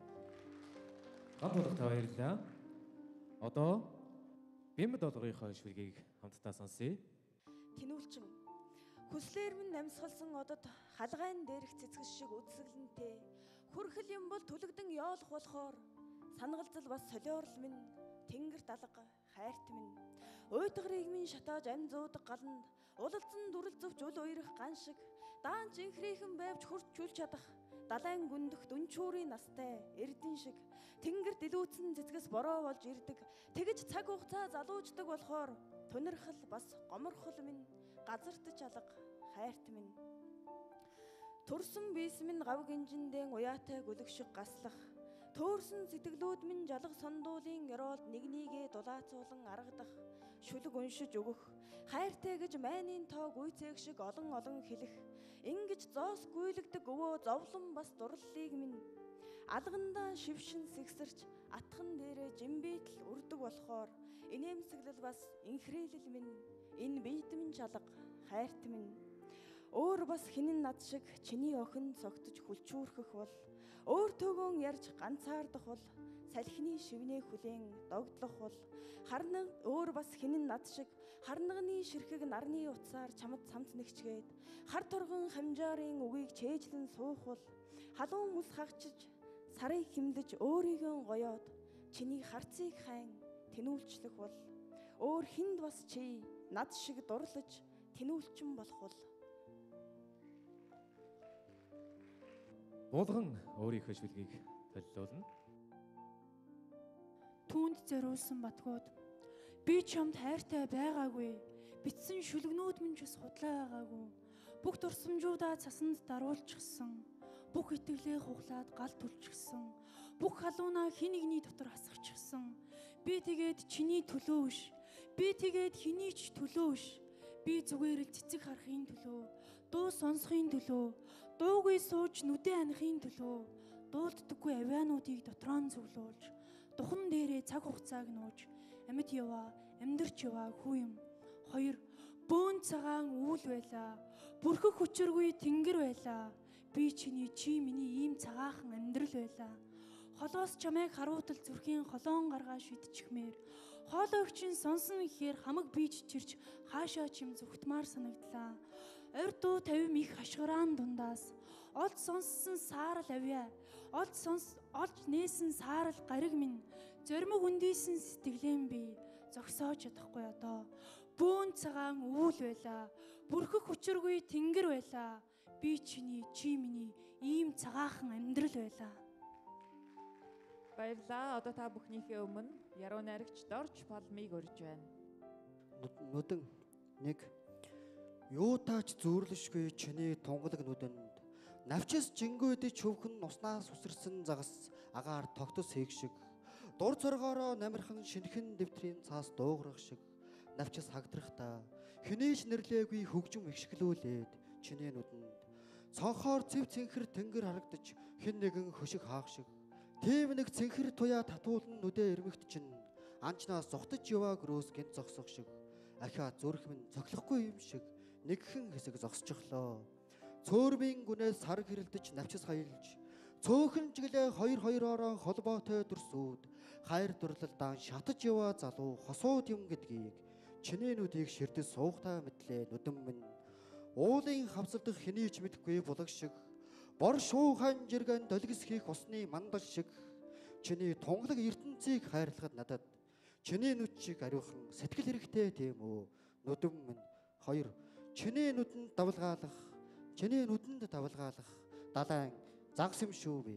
Ган тулгад баярлалаа. Одоо бэмд долгоёхоо шүлгийг хамтдаа сонсъё. Тэнүүлчин хүслээр минь намсгалсан одод халгайн дээрх цэцгэл шиг үдсгэлэнтэй хүрхэл юм бол түлэгдэн яолох болохоор сангалзал бас солиорл минь тэнгэр далга хайрт минь уйтгарыг минь шатааж ам зуудаг галанд улалзан дүрлзөвч үл уйрах ган шиг даан жинхрийхэн байвч хурц чүл чадах далайн гүндөх дүнчүүрийн настай эрдэн шиг тэнгэр дэлүүцэн цэцгэс бороо болж ирдэг тэгж цаг хугацаа залууждаг болохоор тунирхал бас гоморхол минь газартж алга хайрт минь турсан бийс минь гав гинжиндэн уяатай гүлэг шиг гаслах төөрсөн сэтгэлүүд минь жалга сондуулын гэролд нэг нэгээ дулаацуулан аргадах шүлэг уншиж өгөх хайртай гэж майнын тоо гүйцээг шиг олон олон хэлэх ингэж зоос гүйлэгдэг өвөө зовлон бас дурлалыг минь алгандаа шившин сэгсэрч атхан дээрээ жимбитл үрдэг болохоор инээмсэглэл бас инхрээлэл минь энэ биедмэн чалга хайрт минь өөр бас хинэн над шиг чиний охин цогтож хүлчүүрхэх бол өөр төгөөн ярьж ганцаардах бол салхины шивнээ хүлээн догдлох бол харна өөр бас хинэн над шиг харнагны ширхэг нарны утсаар чамд самт нэгчгээд хар турган хамжаарын үгийг чэйжлэн суух бол халуун мус хагчиж сарыг химдэж өөрийгөө гоёод чиний харцыг хайн тэнүүлчлэх бол өөр хинд бас чи над шиг дурлаж тэнүүлчин болох бол Булган өөрийнхөө шүлгийг төлөвлөлнө. Түүнд зориулсан батгууд би чамд хайртай байгаагүй. Битсэн шүлгнүүд минь ч бас худлаа байгаагүй. Бүх дурсамжуудаа цасанд даруулчихсан. Бүх итгэлээ хуглаад гал түлчихсэн. Бүх халуунаа хин нэгний дотор хасчихсан. Би тэгээд чиний төлөө биш. Би тэгээд хэний ч төлөө биш. Би зүгээр л цэцэг харахын төлөө, дуу сонсохын төлөө, дуугүй сууж нүдэ анихын төлөө, дуулддаггүй авиануудыг дотроо нь зөвлөөлж, духан дээрээ цаг хугацааг нууж, амьд яваа, амьдарч яваа хүү юм. Хоёр бөөн цагаан үүл байлаа. Бүрхэх хүчиргүй тэнгэр байлаа. Би чиний чи миний ийм цагаахан амьдрал байлаа. Холоос чамайг харуутал зүрхийн холоон гаргаа шидчихмээр. Хоолойг чинь сонсон ихээр хамаг бийж чирч хаашаа чим зүхтмаар санагдлаа. Ойр дуу тавим их хашгираан дундаас олд сонссон саарал авьяа. Олд сонс олж нээсэн саарал гариг минь. Зоримог үндийсэн сэтгэлэн би зогсоож чадахгүй одоо. Бөөн цагаан үүл байлаа. Бүрхэх хүчиргүй тэнгэр байлаа. Би чиний чи миний ийм цагаахан амьдрал байлаа. Баярлалаа. Одоо та бүхнийхээ өмнө яруу найрагч Дорж Палмыг урьж байна. Нүдэн нэг юу таач зөөрлөшгүй чиний тунгалаг нүдэнд навчис жингөөдөж хөвхөн уснаас үсэрсэн загас агаар тогтос хийх шиг дур зоргоороо намирхан шинхэн дэвтрийн цаас дуугарах шиг навчис хагдрахта хинээч нэрлээгүй хөгжим ихшгэлүүлээд чиний нүдэнд цонхоор цэв цэнхэр тэнгэр харагдаж хэн нэгэн хөшиг хаах шиг тийм нэг цэнхэр туяа татуулан нүдэ эрмэгт чинь анчнаас зогтож явааг рөөс гинт зогсох шиг ахиа зүрх минь цоглохгүй юм шиг нэгхэн хэсэг зогсчихлоо. Цөөрмийн гүнээс сар хэрэлдэж навчис хаялж цөөхөн чиглээ хоёр хоёроороо холбоотой дүрсүүд хайр дурлалдаан шатаж яваа залуу хосууд юм гэдгийг чиний нүдийг ширдэс суухтаа мэтлээ нүдэн минь уулын хавсалдах хэний ч мэдхгүй булаг шиг бор шуухан жиргэн долгис хийх усны мандал шиг чиний тунгалаг ертөнцийг хайрлахад надад чиний нүд шиг ариухан сэтгэл хэрэгтэй тийм үү нүдэн минь хоёр чиний нүдэнд давлгаалах чиний нүдэнд давлгаалах далайн загс юм шүү би.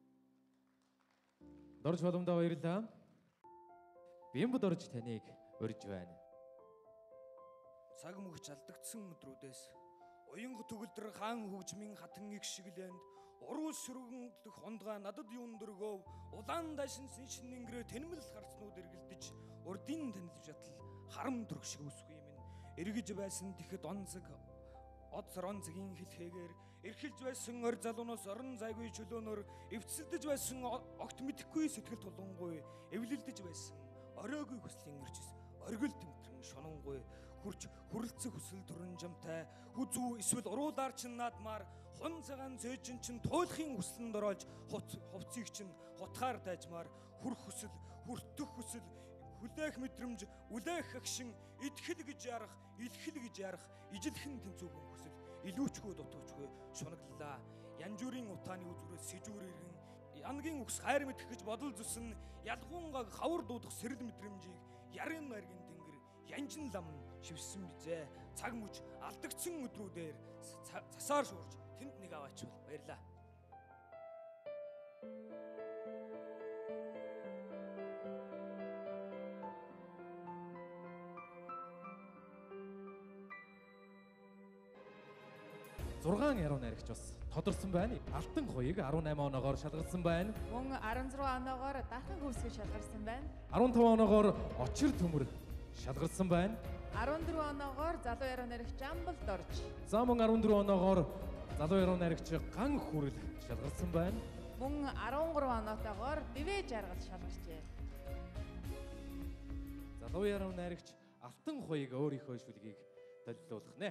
Дорж боломдоо баярлалаа. Бэмбд орж таныг урьж байна. Цаг мөгч алдагдсан өдрүүдээс уянга төгөлдөр хаан хөгжмийн хатан их шиглэнд уруу сөргөн дэх хондгаа надад юун дөргөө улаан дашин шинэнгэрээ тэнмэл харцнууд эргэлдэж урдын танилж шатал харам дөрг шиг үсгүй юм. Эргэж байсан тэгэхэд онцог од саронцгийн хэлхээгээр эрхэлж байсан ор залуунаас орон зайгүй чөлөөнөр эвцэлдэж байсан огт мэдхгүй сэтгэл тулангуй эвлэлдэж байсан оройгүй хүслийн ирчс оргил тэмтрэн шононгуй хурж хүрлцэх хүсэл төрөнжамтай хүзүү эсвэл уруулаар чин наадмаар хон цагаан цээжин чин туйлахын хүслэнд оролж хувцыг чин хутгаар дайжмаар хүрх хүсэл хүртэх хүсэл хүлээх мэдрэмж үлээх агшин итгэл гэж ярах илхэл гэж ярах ижилхэн тэнцүүхэн хүсэл илүүчгүй дутуучгүй шунаглалаа янжуурын утааны үзүүрээс сэжүүр иргэн янгийн үгс хайр мэдэх гэж бодол зүсэн ялгуунгааг хавар дуудах сэрэл мэдрэмжийг ярын маргийн тэнгэр янжин лам шивсэн бизээ цаг мөч алдагдсан өдрүүдээр цасаар шуурж тэнд нэг аваачвал баярлаа. зургаан яруу найрагч бас тодорсон байна. Алтан хуйг арван найман оноогоор шалгарсан байна. Мөн арван зургаан оноогоор дахин хөвсгөө шалгарсан байна. арван таван оноогоор очир төмөр шалгарсан байна. арван дөрвөн оноогоор залуу яруу найрагч Амбалд орж. За мөн арван дөрвөн оноогоор залуу яруу найрагч Ган хүрэл шалгарсан байна. Мөн арван гурван оноотойгоор Дивэ жаргал шалгарчээ. Залуу яруу найрагч Алтан хуйг өөрийнхөө шүлгийг долилуулах нэ.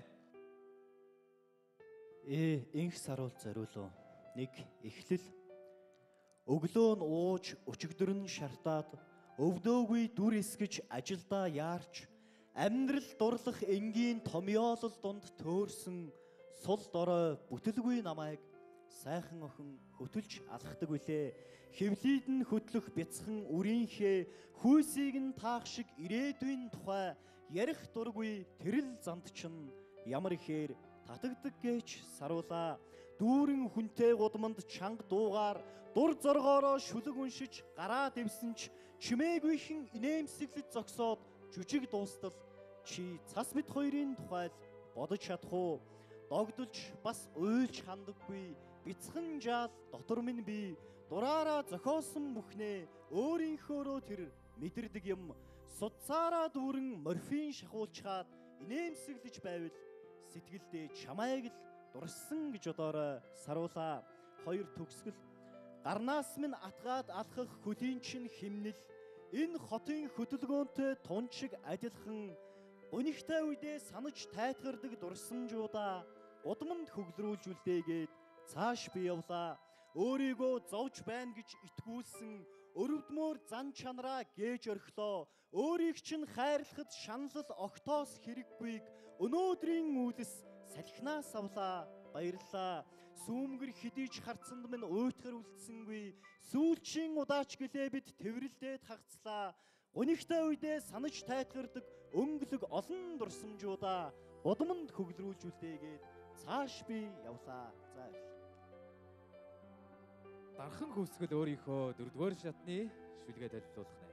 Ээ инх саруул зориулуу нэг эхлэл өглөө нь ууж өчигдөр нь шартаад өвдөөгүй дүр эсгэж ажилдаа яарч амьдрал дурлах энгийн томьёолол дунд төөрсөн сул дорой бүтэлгүй намайг сайхан охин хөтөлж алхдаг үлээ хэвлийд нь хөтлөх бяцхан үрийнхээ хүйсийг нь таах шиг ирээдүйн тухай ярих дургүй тэрэл занд чинь ямар ихээр татагдаг гэж саруулаа дүүрэн хүнтэй гудамд чанга дуугаар дур зоргоороо шүлэг уншиж гараа дэвсэн ч чимээгүйхэн инээмсэглэж зогсоод жүжиг дуустал чи цас мэд хоёрын тухайл бодож чадах уу догдолж бас уйлж хандаггүй бяцхан жаал дотор минь би дураараа зохиосон бүхнээ өөрийнхөөрөө тэр мэдэрдэг юм судсаараа дүүрэн морфин шахуулчаад инээмсэглэж байвал сэтгэлдээ чамайг л дурсан гэж одоорой саруулаа. Хоёр төгсгөл гарнаас минь атгаад алхах хөлийн чин химнэл энэ хотын хөдөлгөөнтэй тун шиг адилхан өнөхтэй үедээ санаж тайтгардаг дурсамжуудаа удамд хөглөрүүлж үлдээгээд цааш би явлаа. Өөрийгөө зовж байна гэж итгүүлсэн өрөвдмөр зан чанараа гээж орхилоо. Өөрийг чинь хайрлахад шаналл огтоос хэрэггүйг өнөөдрийн үйлс салхинаас авлаа. Баярлалаа. Сүүмгэр хидийч харцанд минь уйтгар үлдсэнгүй. Сүүлчийн удаач гэлээ бид тэврэлдээд хагцлаа. Өнөхтэй үедээ санаж тайтгардаг өнгөлөг олон дурсамжуудаа удамд хөглөрүүлж үлдээгээд цааш би явлаа. За Дархан хөвсгөл өөрийнхөө дөрөвдүгээр шатны шүлгээ танилцуулах нэ.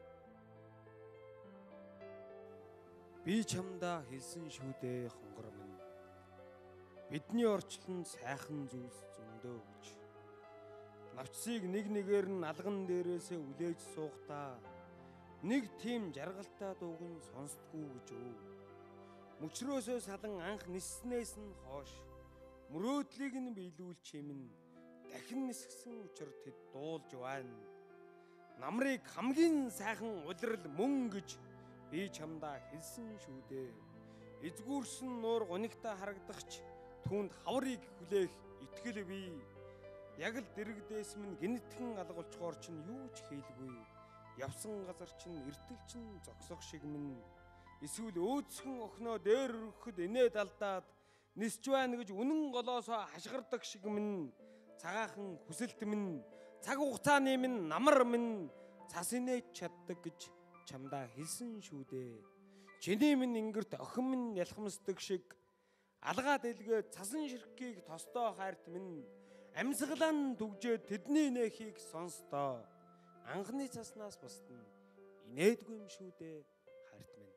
Би чамдаа хэлсэн шүү дээ хонгор минь. Бидний орчлон сайхан зүйлс зөндөө гэж. Навчсыг нэг нэгээр нь алган дээрээсээ үлээж суухдаа нэг тийм жаргалтай дууг нь сонсдгүй гэж өө. Мөчрөөсөө салан анх нисснээс нь хойш мөрөөдлийг нь биелүүл чимэн дахин нисгсэн учир тэд дуулж байна. Намрыг хамгийн сайхан улирал мөн гэж би чамдаа хэлсэн шүү дээ. Эзгүүрсэн нуур гунигтай харагдахч түүнд хаврыг хүлээх итгэл бий. Яг л дэрэгдээс минь гинэтхэн алгуулчхоор чинь юу ч хийлгүй. Явсан газар чинь эртэл чинь зогсох шиг минь. Эсвэл өөцгөн охиноо дээр өргөхөд инээд алдаад нисж байна гэж үнэн голоосоо хашгирдаг шиг минь. Цагаахан хүсэлт минь, цаг хугацааны минь намар минь цас инээж чаддаг гэж чамдаа хэлсэн шүү дээ. Чиний минь ингэрт охин минь ялхамсдаг шиг алгаа дэлгээ цасан ширхгийг тостоо хайрт минь амьсгалан дүгжээ тэдний нээхийг сонстоо. Анхны цаснаас бусдна инээдгүй юм шүү дээ хайрт минь.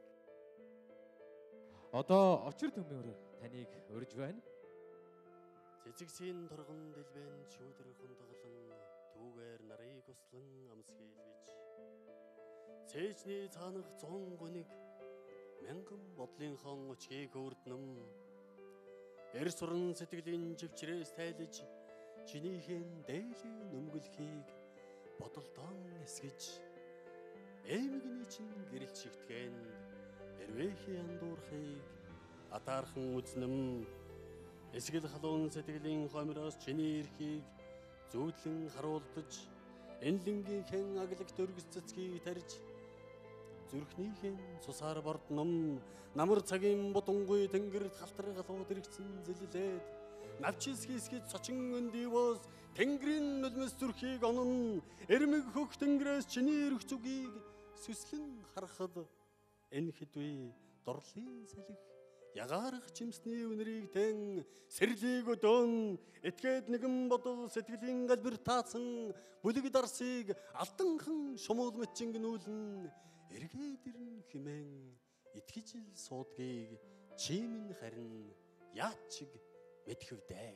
Одоо очир төмөр таныг урьж байна. Цэцэгсийн торгон дэлбэн шүүдэр хундаглан түүгээр нарыг услан амс хийлгэж цээжний цаанах зон гуник мянган бодлын хон очгийг өрднөм эр суран сэтгэлийн живчрээс тайлж чинийхэн дээлийн өмгөлхийг бодолдон эсгэж эмгний чин гэрэл шигтгэн эрвэхийн андуурхыг атаархан үзнэм эсгэл халуун сэтгэлийн хомроос чиний эрхийг зүүдлэн харуулдаж энлэнгийнхэн аглаг дөргөс цэцгийг тарж зүрхнийхэн цусаар бордном намар цагийн бутунгуй тэнгэр халтар галууд иргцэн зэллээд навчис хийсгэж сочин өндивос тэнгэрийн нулмс зүрхийг онон эрмэг хөх тэнгэрээс чиний эрх зүгийг сүслэн харахад энэ хэдвээ дурлын салхи ягаарах чимсний үнэрийг тэн сэрлийг өдөөн этгээд нэгэн бодол сэтгэлийн галбир таасан бүлэг дарсыг алданхан шумуул мэтчин гнүүлэн эргээд ирэн химэн итгэж ил суудгийг чимэн харин яачиг мэдхэгдэг.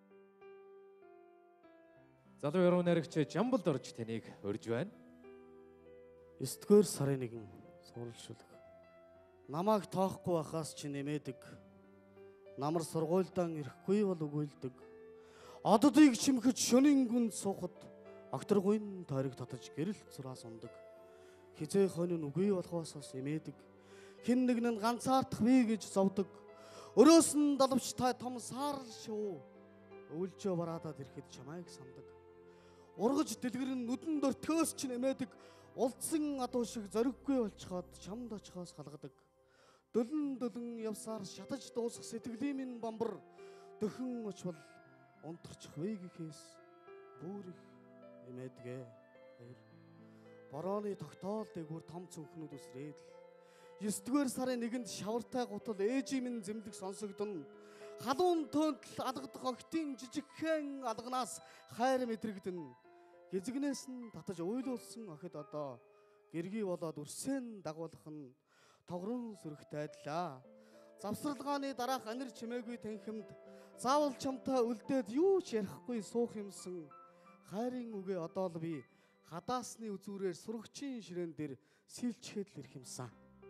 Залуу яруу найрагч Жамбалд орж таныг урьж байна. Есдүгээр сарын нэгэн суралцуулах. Намайг тоохгүй байхаас чи нэмээдэг. Намар сургуульдан ирэхгүй бол өгөөлдөг. Ододыг чимхэж шөнийн гүнд суухад огторгуйн тойрог татаж гэрэл зураас ундаг. Хизээ хонин үгүй болохоос эмээдэг. Хин нэг нь ганцаардах би гэж зовдөг. Өрөөс нь далавч та том саар шүү. Өвлжөө бараадад ирэхэд чамайг сандаг. Ургаж дэлгэрэн нүдэн дөртгөөс чи нэмээдэг. Улдсан адуу шиг зориггүй болчиход чамд очихоос халгадаг. Дөлөн дөлөн явсаар шатаж дуусах сэтгэлийн минь бамбар дөхөн очвол унтарчих вэгэхээс бүр их эмээдгээ. Борооны тогтоол дээгүүр том цүнхнүүд үсрээд л есдүгээр сарын нэгэнд шавартай гутал ээжийн минь зэмлэг сонсогдно. Халуун төнтл алгадах октын жижигхэн алганаас хайр мэдрэгдэн. Гизгнээс нь татаж уйлуулсан охид одоо гэргий болоод өрсөөн дагуулах нь тогрон сүрэгтэй адилаа. Завсралгааны дараах анир чимээгүй танхимд заавал чамтай үлдээд юу ч ярихгүй суух юмсан. Хайрын үгээ одоо л би хадаасны үзүүрээр сурагчийн ширээн дээр сэлчгээд л ирэх юмсан.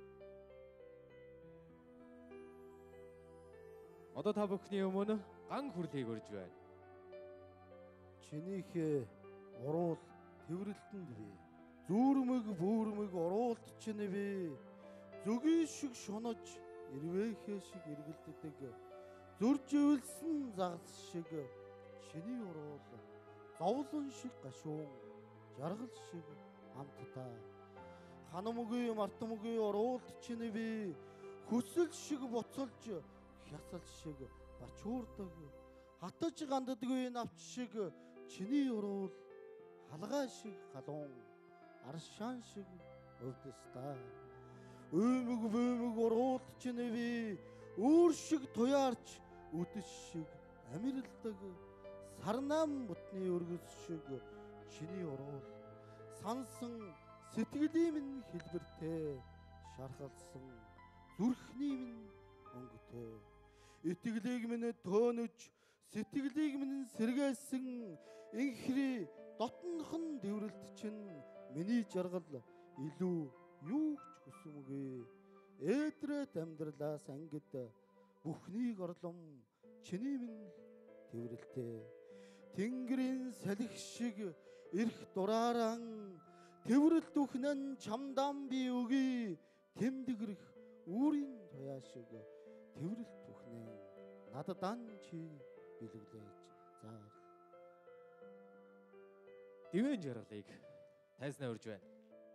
Одоо та бүхний өмнө ган хүрлийг өрж байна. Чинийхээ уруул тэврэлтэнд би. Зүүрмэг бүүрмэг уруулт чинь би. Зөгийн шиг шунаж ирвэхээ шиг эргэлддэг. Зүрж ивэлсэн загас шиг чиний уруул. Зовлон шиг гашуун, жаргал шиг амттай. Ханамгүй мартамгүй уруулт чинь би. Хүсэл шиг буцалж хясал шиг бачуурдаг. Хатаж ганддаггүй навч шиг чиний уруул. Халгаа шиг халуун, аршаан шиг өвдөстэй. Уймэг бөмөг уруулт чинь би. Үүр шиг туяарч үдэс шиг амиралдаг. Сарнаам бутны өргөс шиг чиний уруул. Сансан сэтгэлийн минь хэлбэртэй шархалсан зүрхний минь өнгөтэй. Итгэлийг минь төөнөж сэтгэлийг минь сэргээсэн инхри дотнохын дэврэлт чинь миний жаргал илүү юу ч хүсэмгүй. Ээдрээд амьдралаас ангид бүхнийг орлом чиний минь тэврэлтэй. Тэнгэрийн салхи шиг эрх дурааран тэврэлт үхнэн чамдан би өгье. Тэмдгэрх үүрийн туяа шиг тэврэлт үхнэн надад чи билэглээж заар. Дэвэн жаргалыг тайзнаа өрж байна.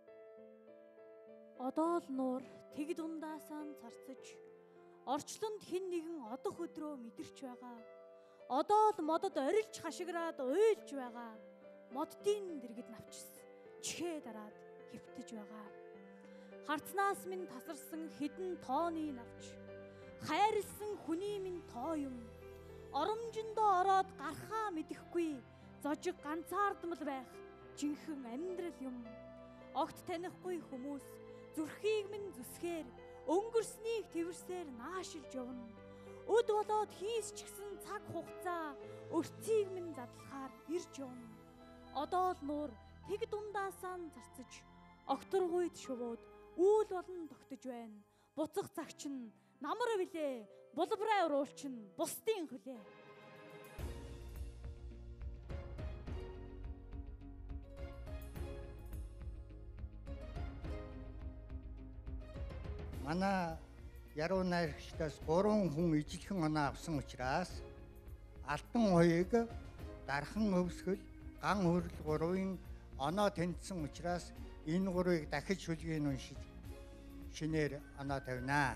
Одоо л нуур тэг дундаасаа царцаж орчлонд хэн нэгэн одох өдрөө мэдэрч байгаа. Одоо л модод орилж хашиграад уйлж байгаа. Моддын дэргэд навчс чихээ дараад хөвтөж байгаа. Харцнаас минь тасарсан хідэн тооны навч. Хайрлсан хүний минь тоо юм. Оромжиндоо ороод гарахаа мэдэхгүй зожиг ганцаардмал байх жинхэнэ амьдрал юм. Огт танихгүй хүмүүс зүрхийг минь зүсгээр өнгөрснийг тэрсээр наашилж явна. Өд болоод хийсчихсэн цаг хугацаа өрцгийг минь задлахаар ирж явна. Одоо л нуур тэг дундаасаа зарцаж огторгуйд шувууд үүл болон тогтож байна. Буцах цагч нь намар билээ, булбраа уруулч нь бусдын хөлөө. Манай яруу найрагчдаас гурван хүн ижилхэн оноо авсан учраас алтан хоёрыг дархан өвсгөл ган хөрл гурвын оноо тэнцсэн учраас энэ гурвыг дахиж шүлгийн уншиж шинээр оноо тавина.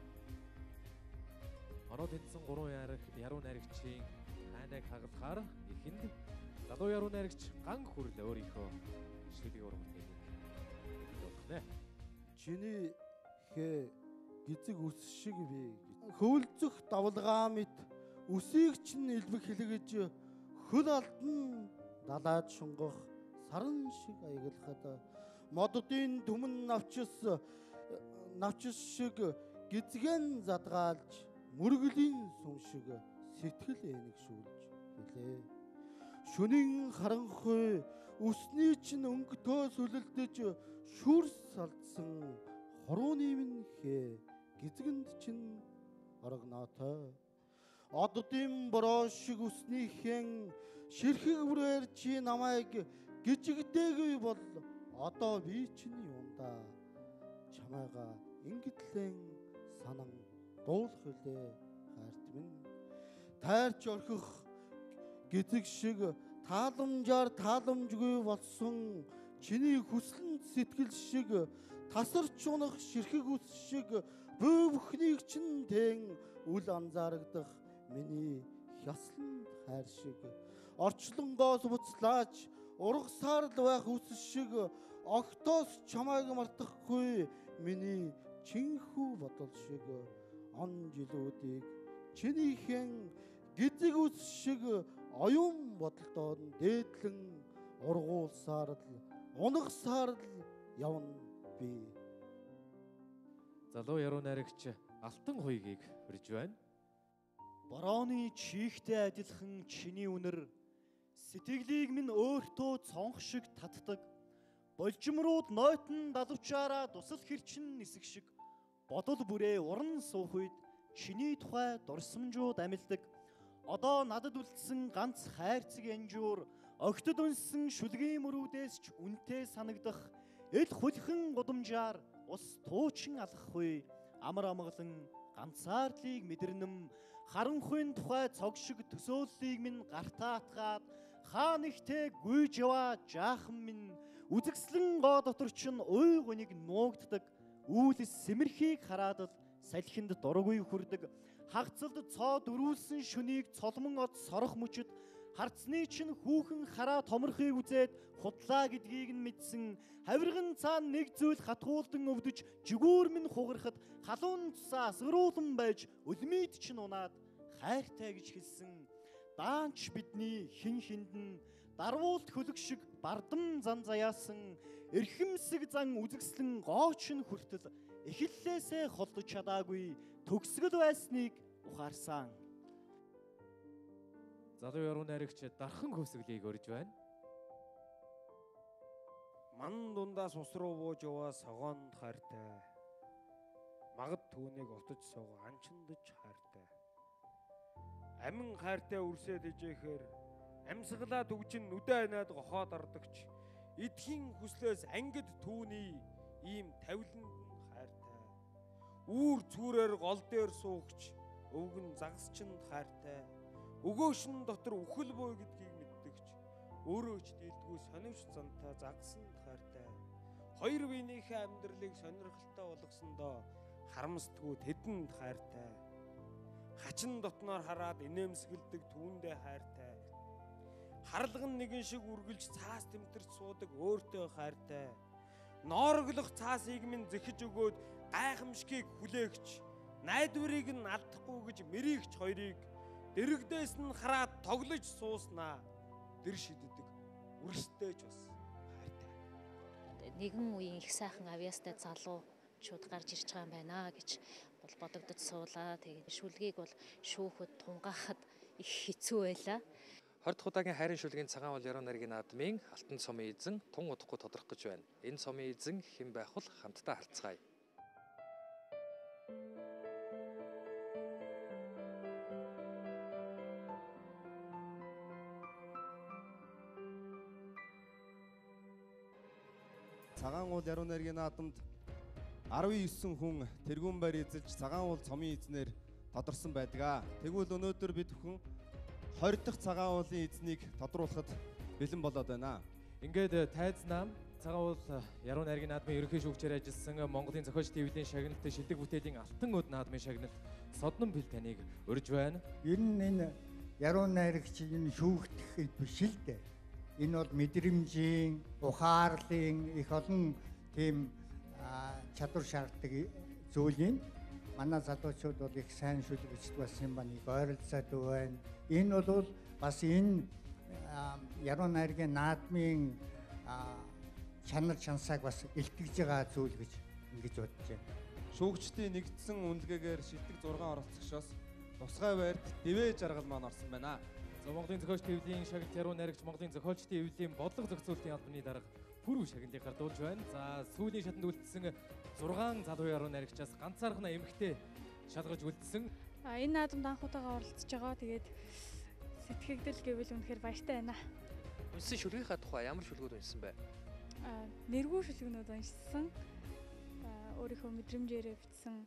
Оноо тэнцсэн гурван яруу найрагчийн хайныг хагалахаар эхэнд залуу яруу найрагч ган хөрл өөрийнхөө шүлгийг ургамтыг болгоно. Чиний хэ гизэг үс шиг би хөвөлцөх давлгаа мэт үсийг чинь илбэг хэлгэж хөл алдан далаад шунгах саран шиг аяглахад моддын түмэн навчс навчс шиг гизгэн задгаалж мөргөлийн сүм шиг сэтгэл энэгшүүлж билээ. Шүнийн харанхуй үсний чинь өнгөтөө сүлэлдэж шүрс салдсан хорууны минь хэ гизгэнд чинь орогноотой. Оддын бороо шиг үснийхэн ширхэг бүрээр чи намайг гижигдээгүй бол одоо би чинь юунда чамайга ингэтлэн санан дуулах үлээ хайрт минь. Тайрч орхих гизэг шиг тааламжаар тааламжгүй болсон чиний хүслэн сэтгэл шиг тасарч унах ширхэг үс шиг бөө бүхнийг чинь тэн үл анзаарагдах миний хяслан хайр шиг орчлонгоос буцлаач ургасаар л байх үс шиг огтоос чамайг мартахгүй миний чинхүү бодол шиг он жилүүдийг чинийхэн гизэг үс шиг оюун бодолдоо дээдлэн ургуулсаар л унагсаар л явна би. Залуу яруу найрагч алтан хуйгийг хүрж байна. Борооны чихтэй адилхан чиний үнэр сэтгэлийг минь өөртөө цонх шиг татдаг. Болжимрууд нойтон далавчаараа тусал хэрчин нисэх шиг бодол бүрээ уран суух үед чиний тухай дурсамжууд амилдаг. Одоо надад үлдсэн ганц хайрцаг янжуур огтд үнсэн шүлгийн мөрүүдээс ч үнэтэй санагдах эл хулхан гудамжаар ус туучин алахгүй амар амгалан ганцаарлыг мэдэрнэм харанхуйн тухай цог шиг төсөөллийг минь гартаа атгаад хаа нэгтэй гүйж яваа жаахан минь үзэгслэн гоо дотор ч уй гунийг нуугддаг үүлс сэмэрхийг хараад л салхинд дургүй хүрдэг хагцалд цоо дөрүүлсэн шөнийг цолмон од сорох мөчөд харцны чинь хүүхэн хараа томрохыг үзээд худлаа гэдгийг нь мэдсэн хавирган цаана нэг зүйл хатгуулдан өвдөж жигүүр минь хугарахад халуун цусаа асгаруулан байж өлмид чинь унаад хайртай гэж хэлсэн даанч бидний хин хиндэн дарвуулт хөлөг шиг бардам зан заяасан эрхэмсэг зан үзэгслэн гооч нь хүртэл эхллээсээ холдож чадаагүй төгсгөл байсныг ухаарсан. Залуу яруу найрагч дархан хөсөглийг өрж байна. Ман дундаас ус руу бууж яваа согоонд хайртай. Магад түүнийг утаж суугаа анчиндаж хайртай. Амин хайртай үрсээд ижээхээр амьсгалаа дүгжин нүдэ анаад гохоод ардагч эдхийн хүслээс ангид түүний ийм тавиланд нь хайртай. Үүр цүүрээр гол дээр суугч өвгөн загасчинд хайртай. Өгөөшн дотор үхэл бой гэдгийг мэддэгч өөрөө ч дийлдгүй сонирвч зантаа загсанд хайртай. Хоёр биенийхээ амьдралыг сонирхолтой болгосондоо харамсдгүй тэдэнд хайртай. Хачин дотноор хараад инээмсгэлдэг түүндээ хайртай. Харлаган нэгэн шиг үргэлж цаас тэмтэрч суудаг өөртөө хайртай. Ноороглох цаасыг минь зэхэж өгөөд гайхамшигыг хүлээгч найдварыг нь алдахгүй гэж мэрийгч хоёрыг дэрэгдээс нь хараад тоглож сууснаа дэр шиддэг үрстэйч бас хайртай. Нэгэн үеийн их сайхан авьяастай залуучууд гарч ирж байгаа юм байна гэж бол бодогдож суулаа. Тэгээд шүлгийг бол шүүхэд тунгаахад их хэцүү байлаа. хойд дахь удаагийн хайрын шүлгийн цагаан уул яруу найргийн наадмын алтан цомын эзэн тун удахгүй тодрох гэж байна. Энэ цомын эзэн хэн байх вэ? Хамтдаа харцгаая. Цагаан уул яруу найргийн наадамд арван девять хүн тэргүүн байр эзэлж цагаан уул цомын эзнэр тодорсон байдаг. Тэгвэл өнөөдөр бид бүхэн хоёр дахь цагаан уулын эзнийг тодруулахад бэлэн болоод байна. Ингээд тайз нам цагаан уул яруу найргийн наадмын ерөнхий шүүгчээр ажилласан Монголын зохиолч ТV-ийн шагналт шилдэг бүтээлийн алтан өд наадмын шагналт Содном бэл таныг урьж байна. Ер нь энэ яруу найрагч энэ шүүгдэх биш л дээ. Энэ бол мэдрэмжийн, ухаарлын их олон тийм чадвар шаарддаг зүйл юм. Манай залуучууд бол их сайн шүлгэж болсон юм ба нэг ойролцоод байна. Энэ бол бас энэ яруу найргийн наадмын чанар чансааг бас илтгэж байгаа зүйл гэж ингэж бодож байна. Шүүгчдийн нэгдсэн үнэлгээгээр шилдэг зургаан оролцогчоос тусгай байрт дэвэ жаргал маань орсон байна. За Монголын зохиолч ТV-ийн шагналт яруу найрагч Монголын зохиолч ТV-ийн бодлого зохицуулалтын албаны дарга пүрв шагналыг гардуулж байна. За сүүлийн шатанд үлдсэн зургаан залуу яруу найрагчаас ганцаархнаа эмэгтэй шалгаж үлдсэн. А энэ наадамд анх удаага оролцож байгаа. Тэгээд сэтгэгдэл гэвэл үнэхээр баяртай байна. Үнсэн шүлгийнхаа тухай ямар шүлгүүд үнсэн бэ? А нэргүй шүлгэнүүд уншсан. Өөрийнхөө мэдрэмжээрээ бичсэн.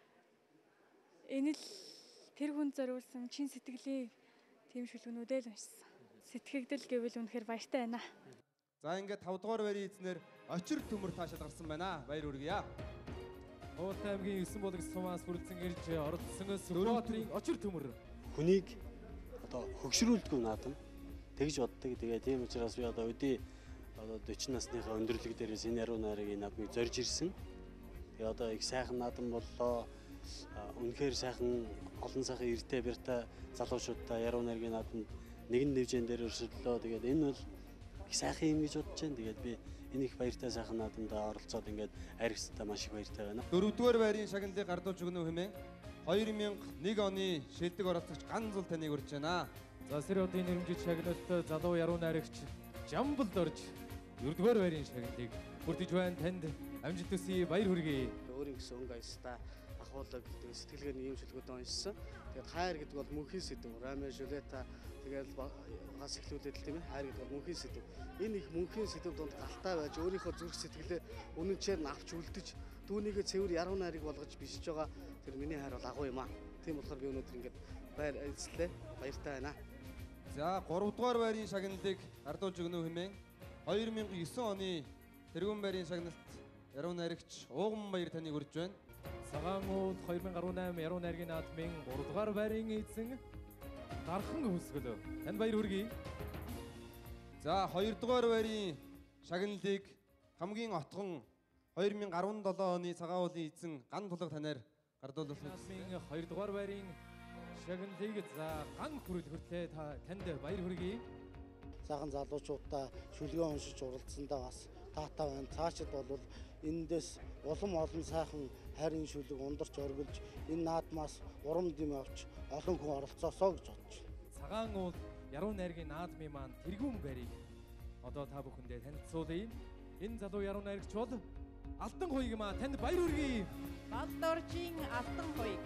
Энэ л тэр хүн зориулсан чин сэтгэлийн тийм шүлгэнүүдээ л уншсан. Сэтгэгдэл гэвэл үнэхээр баяртай байна. За ингээд тавд дугаар байрын эзнэр очир төмөр таашаал гарсан байна. Баяр хүргье. Хуултай аймгийн есөн булаг сумаас хүрэлцэн ирж оролцсон Сүрбаатрийн очир төмөр. Хүнийг одоо хөгшрүүлдэггүй наадам тэгж боддог. Тэгээ тийм учраас би одоо өдөө одоо forty насныхаа өндөрлөг дээрээс энэ яруу найргийн наадмыг зорж ирсэн. Тэгээ одоо их сайхан наадам боллоо. Үнэхээр сайхан олон сайхан эртээ бэртэ залуучуудаа яруу найргийн наадамд нэгэн нэвжэн дээр өрсөлдөө. Тэгээд энэ бол их сайхан юм гэж бодож байна. Тэгээд би энэ их баяртай сайхан наадамдаа оролцоод ингээд аригстай маш их баяртай байна. Дөрөвдүгээр байрын шагналыг гардуулж өгнө хэмээн хоёр мянга нэг оны шилдэг оролцогч ганц зул таныг урьж байна. За Сэрүүдийн нэрмжит шагналт залуу яруу найрагч Жамбалд орж дөрөвдүгээр байрын шагналыг бүрдэж байна. Танд амжилт хүсье, баяр хүргэе. Өөрийн гэсэн өнгө аястай ахуулаг сэтгэлгээний ийм шүлгүүд уншсан. Тэгээд хайр гэдэг бол мөнхийн сэдв. Ромео Жулиета тэгээд бас эхлүүлээд л тийм ээ. Хайр гэдэг бол мөнхийн сэдв. Энэ их мөнхийн сэдв донд галтай байж өөрийнхөө зүрх сэтгэлээ үнэнчээр нь авч үлдэж түүнийгээ цэвэр яруу найраг болгож бишж байгаа тэр миний хайр бол агуу юм аа. Тийм болохоор би өнөөдөр ингээд баяр эзлээ. Баяртай байна. За гуравдугаар байрын шагналыг гардуулж өгнө хэмээн хоёр мянга девэн оны тэргүүн байрын шагналт яруу найрагч Ууган Баяр таныг урьж байна. Цагаан уул хоёр мянга арван eight яруу найргийн наадмын гурав дугаар байрын эзэн Дархан Хүсгэл. Танд баяр хүргэе. За хоёр дугаар байрын шагналыг хамгийн отгон хоёр мянга арван seven оны цагаан уулын эзэн Ган Тулга танаар гардуулах наадмын хоёр дугаар байрын шагналыг за ган хүрэл хүртлээ та танд баяр хүргэе. Сайхан залуучуудаа шүлгээ уншиж уралдсандаа бас таатай байна. Цаашид бол эндээс улам олон сайхан хайрын шүлэг ундарч оргилж энэ наадмаас урам дэм авч олон хүн оролцоосоо гэж бодож байна. Цагаан уул яруу найргийн наадмын маань тэргүүн байрыг одоо та бүхэндээ танилцуулъя. Энэ залуу яруу найрагч бол Алтан хуйг маа танд баяр хүргэе. Балдоржийн Алтан хуйг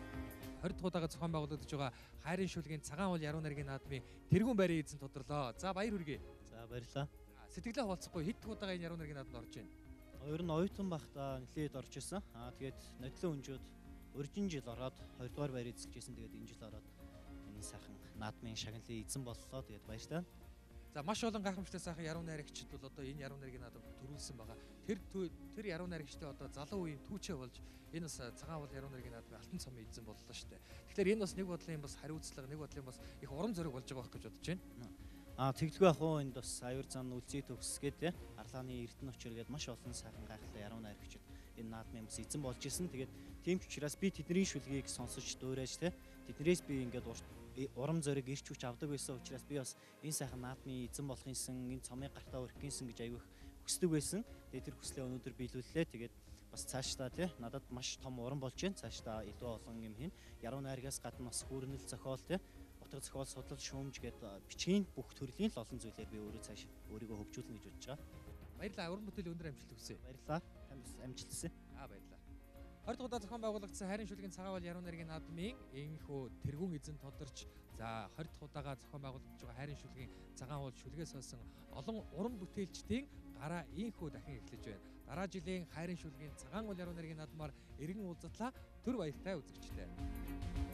хорь дахь удаага зохион байгуулагдаж байгаа хайрын шүлгийн цагаан уул яруу найргийн наадмын тэргүүн байрын эзэн тодорлоо. За баяр хүргэе. За баярлалаа. Сэтгэлээ хуваалцахгүй хэд дахь удаага энэ яруу найргийн наадамд орж байна? Хоёр нь оюутан байхдаа нэлээд орж исэн. Аа тэгээд нодлон өнжөөд урьжин жил ороод хоёр дугаар байр эзэлжсэн. Тэгээд энэ жил ороод энэ сайхан наадмын шагналын эзэн боллоо. Тэгээд баяртай. За маш олон гайхамшигтай сайхан яруу найрагчид бол одоо энэ яруу найргийн наадамд төрүүлсэн байгаа. Тэр тэр яруу найрагчтай одоо залуу үеийн түүчээ болж энэ бас цагаан уул яруу найргийн наадмын алтан цомын эзэн боллоо шүү дээ. Тэгэхээр энэ бас нэг бодлын бас хариуцлага, нэг бодлын бас их урам зориг болж байгаа байх гэж бодож байна. Аа тэглгүй ах уу энд бас аюур зан үлзий төгсгээд те арлааны эрдэнэ учир гээд маш олон сайхан гайхалтай яруу найрагчид энэ наадмын бас эзэн болж исэн. Тэгээд тийм ч учраас би тэдний шүлгийг сонсож дуурайж те тэднээс би ингээд урам зориг ирч хүч авдаг байсан учраас би бас энэ сайхан наадмын эзэн болохынсэн энэ цомыг гартаа өрхгийнсэн гэж аягүй хүсдэг байсан. Тэгээд тэр хүслээ өнөөдөр биелүүллээ. Тэгээд бас цаашдаа тий надад маш том урам болж байна. Цаашдаа илүү олон юм хийн. Яруу найргаас гадна бас хүүрнэл зохиол тий утга зохиол судлал шүүмж гээд бичгийн бүх төрлийн л олон зүйлээр би өөрөө цааш өөрийгөө хөгжүүлнэ гэж бодож байгаа. Баярлалаа. Уран бүтээлийн өндөр амжилт хүсье. Баярлалаа. Танд бас амжилт хүсье. Аа баярлалаа. Хорь дахь удаа зохион байгуулагдсан хайрын шүлгийн цагаан уул яруу найргийн наадмын энэхүү тэргүүн эзэн тодорч за хорь дахь удаага зохион байгуулагдж байгаа хайрын шүлгийн цагаан уул шүлгээс олсон олон уран бүтээлчдийн гараа энэхүү дахин эхлэж байна. Дараа жилийн хайрын шүлгийн цагаан уул яруу найргийн наадмаар эргэн уулзтлаа. Түр баяртай үзэгчтэй.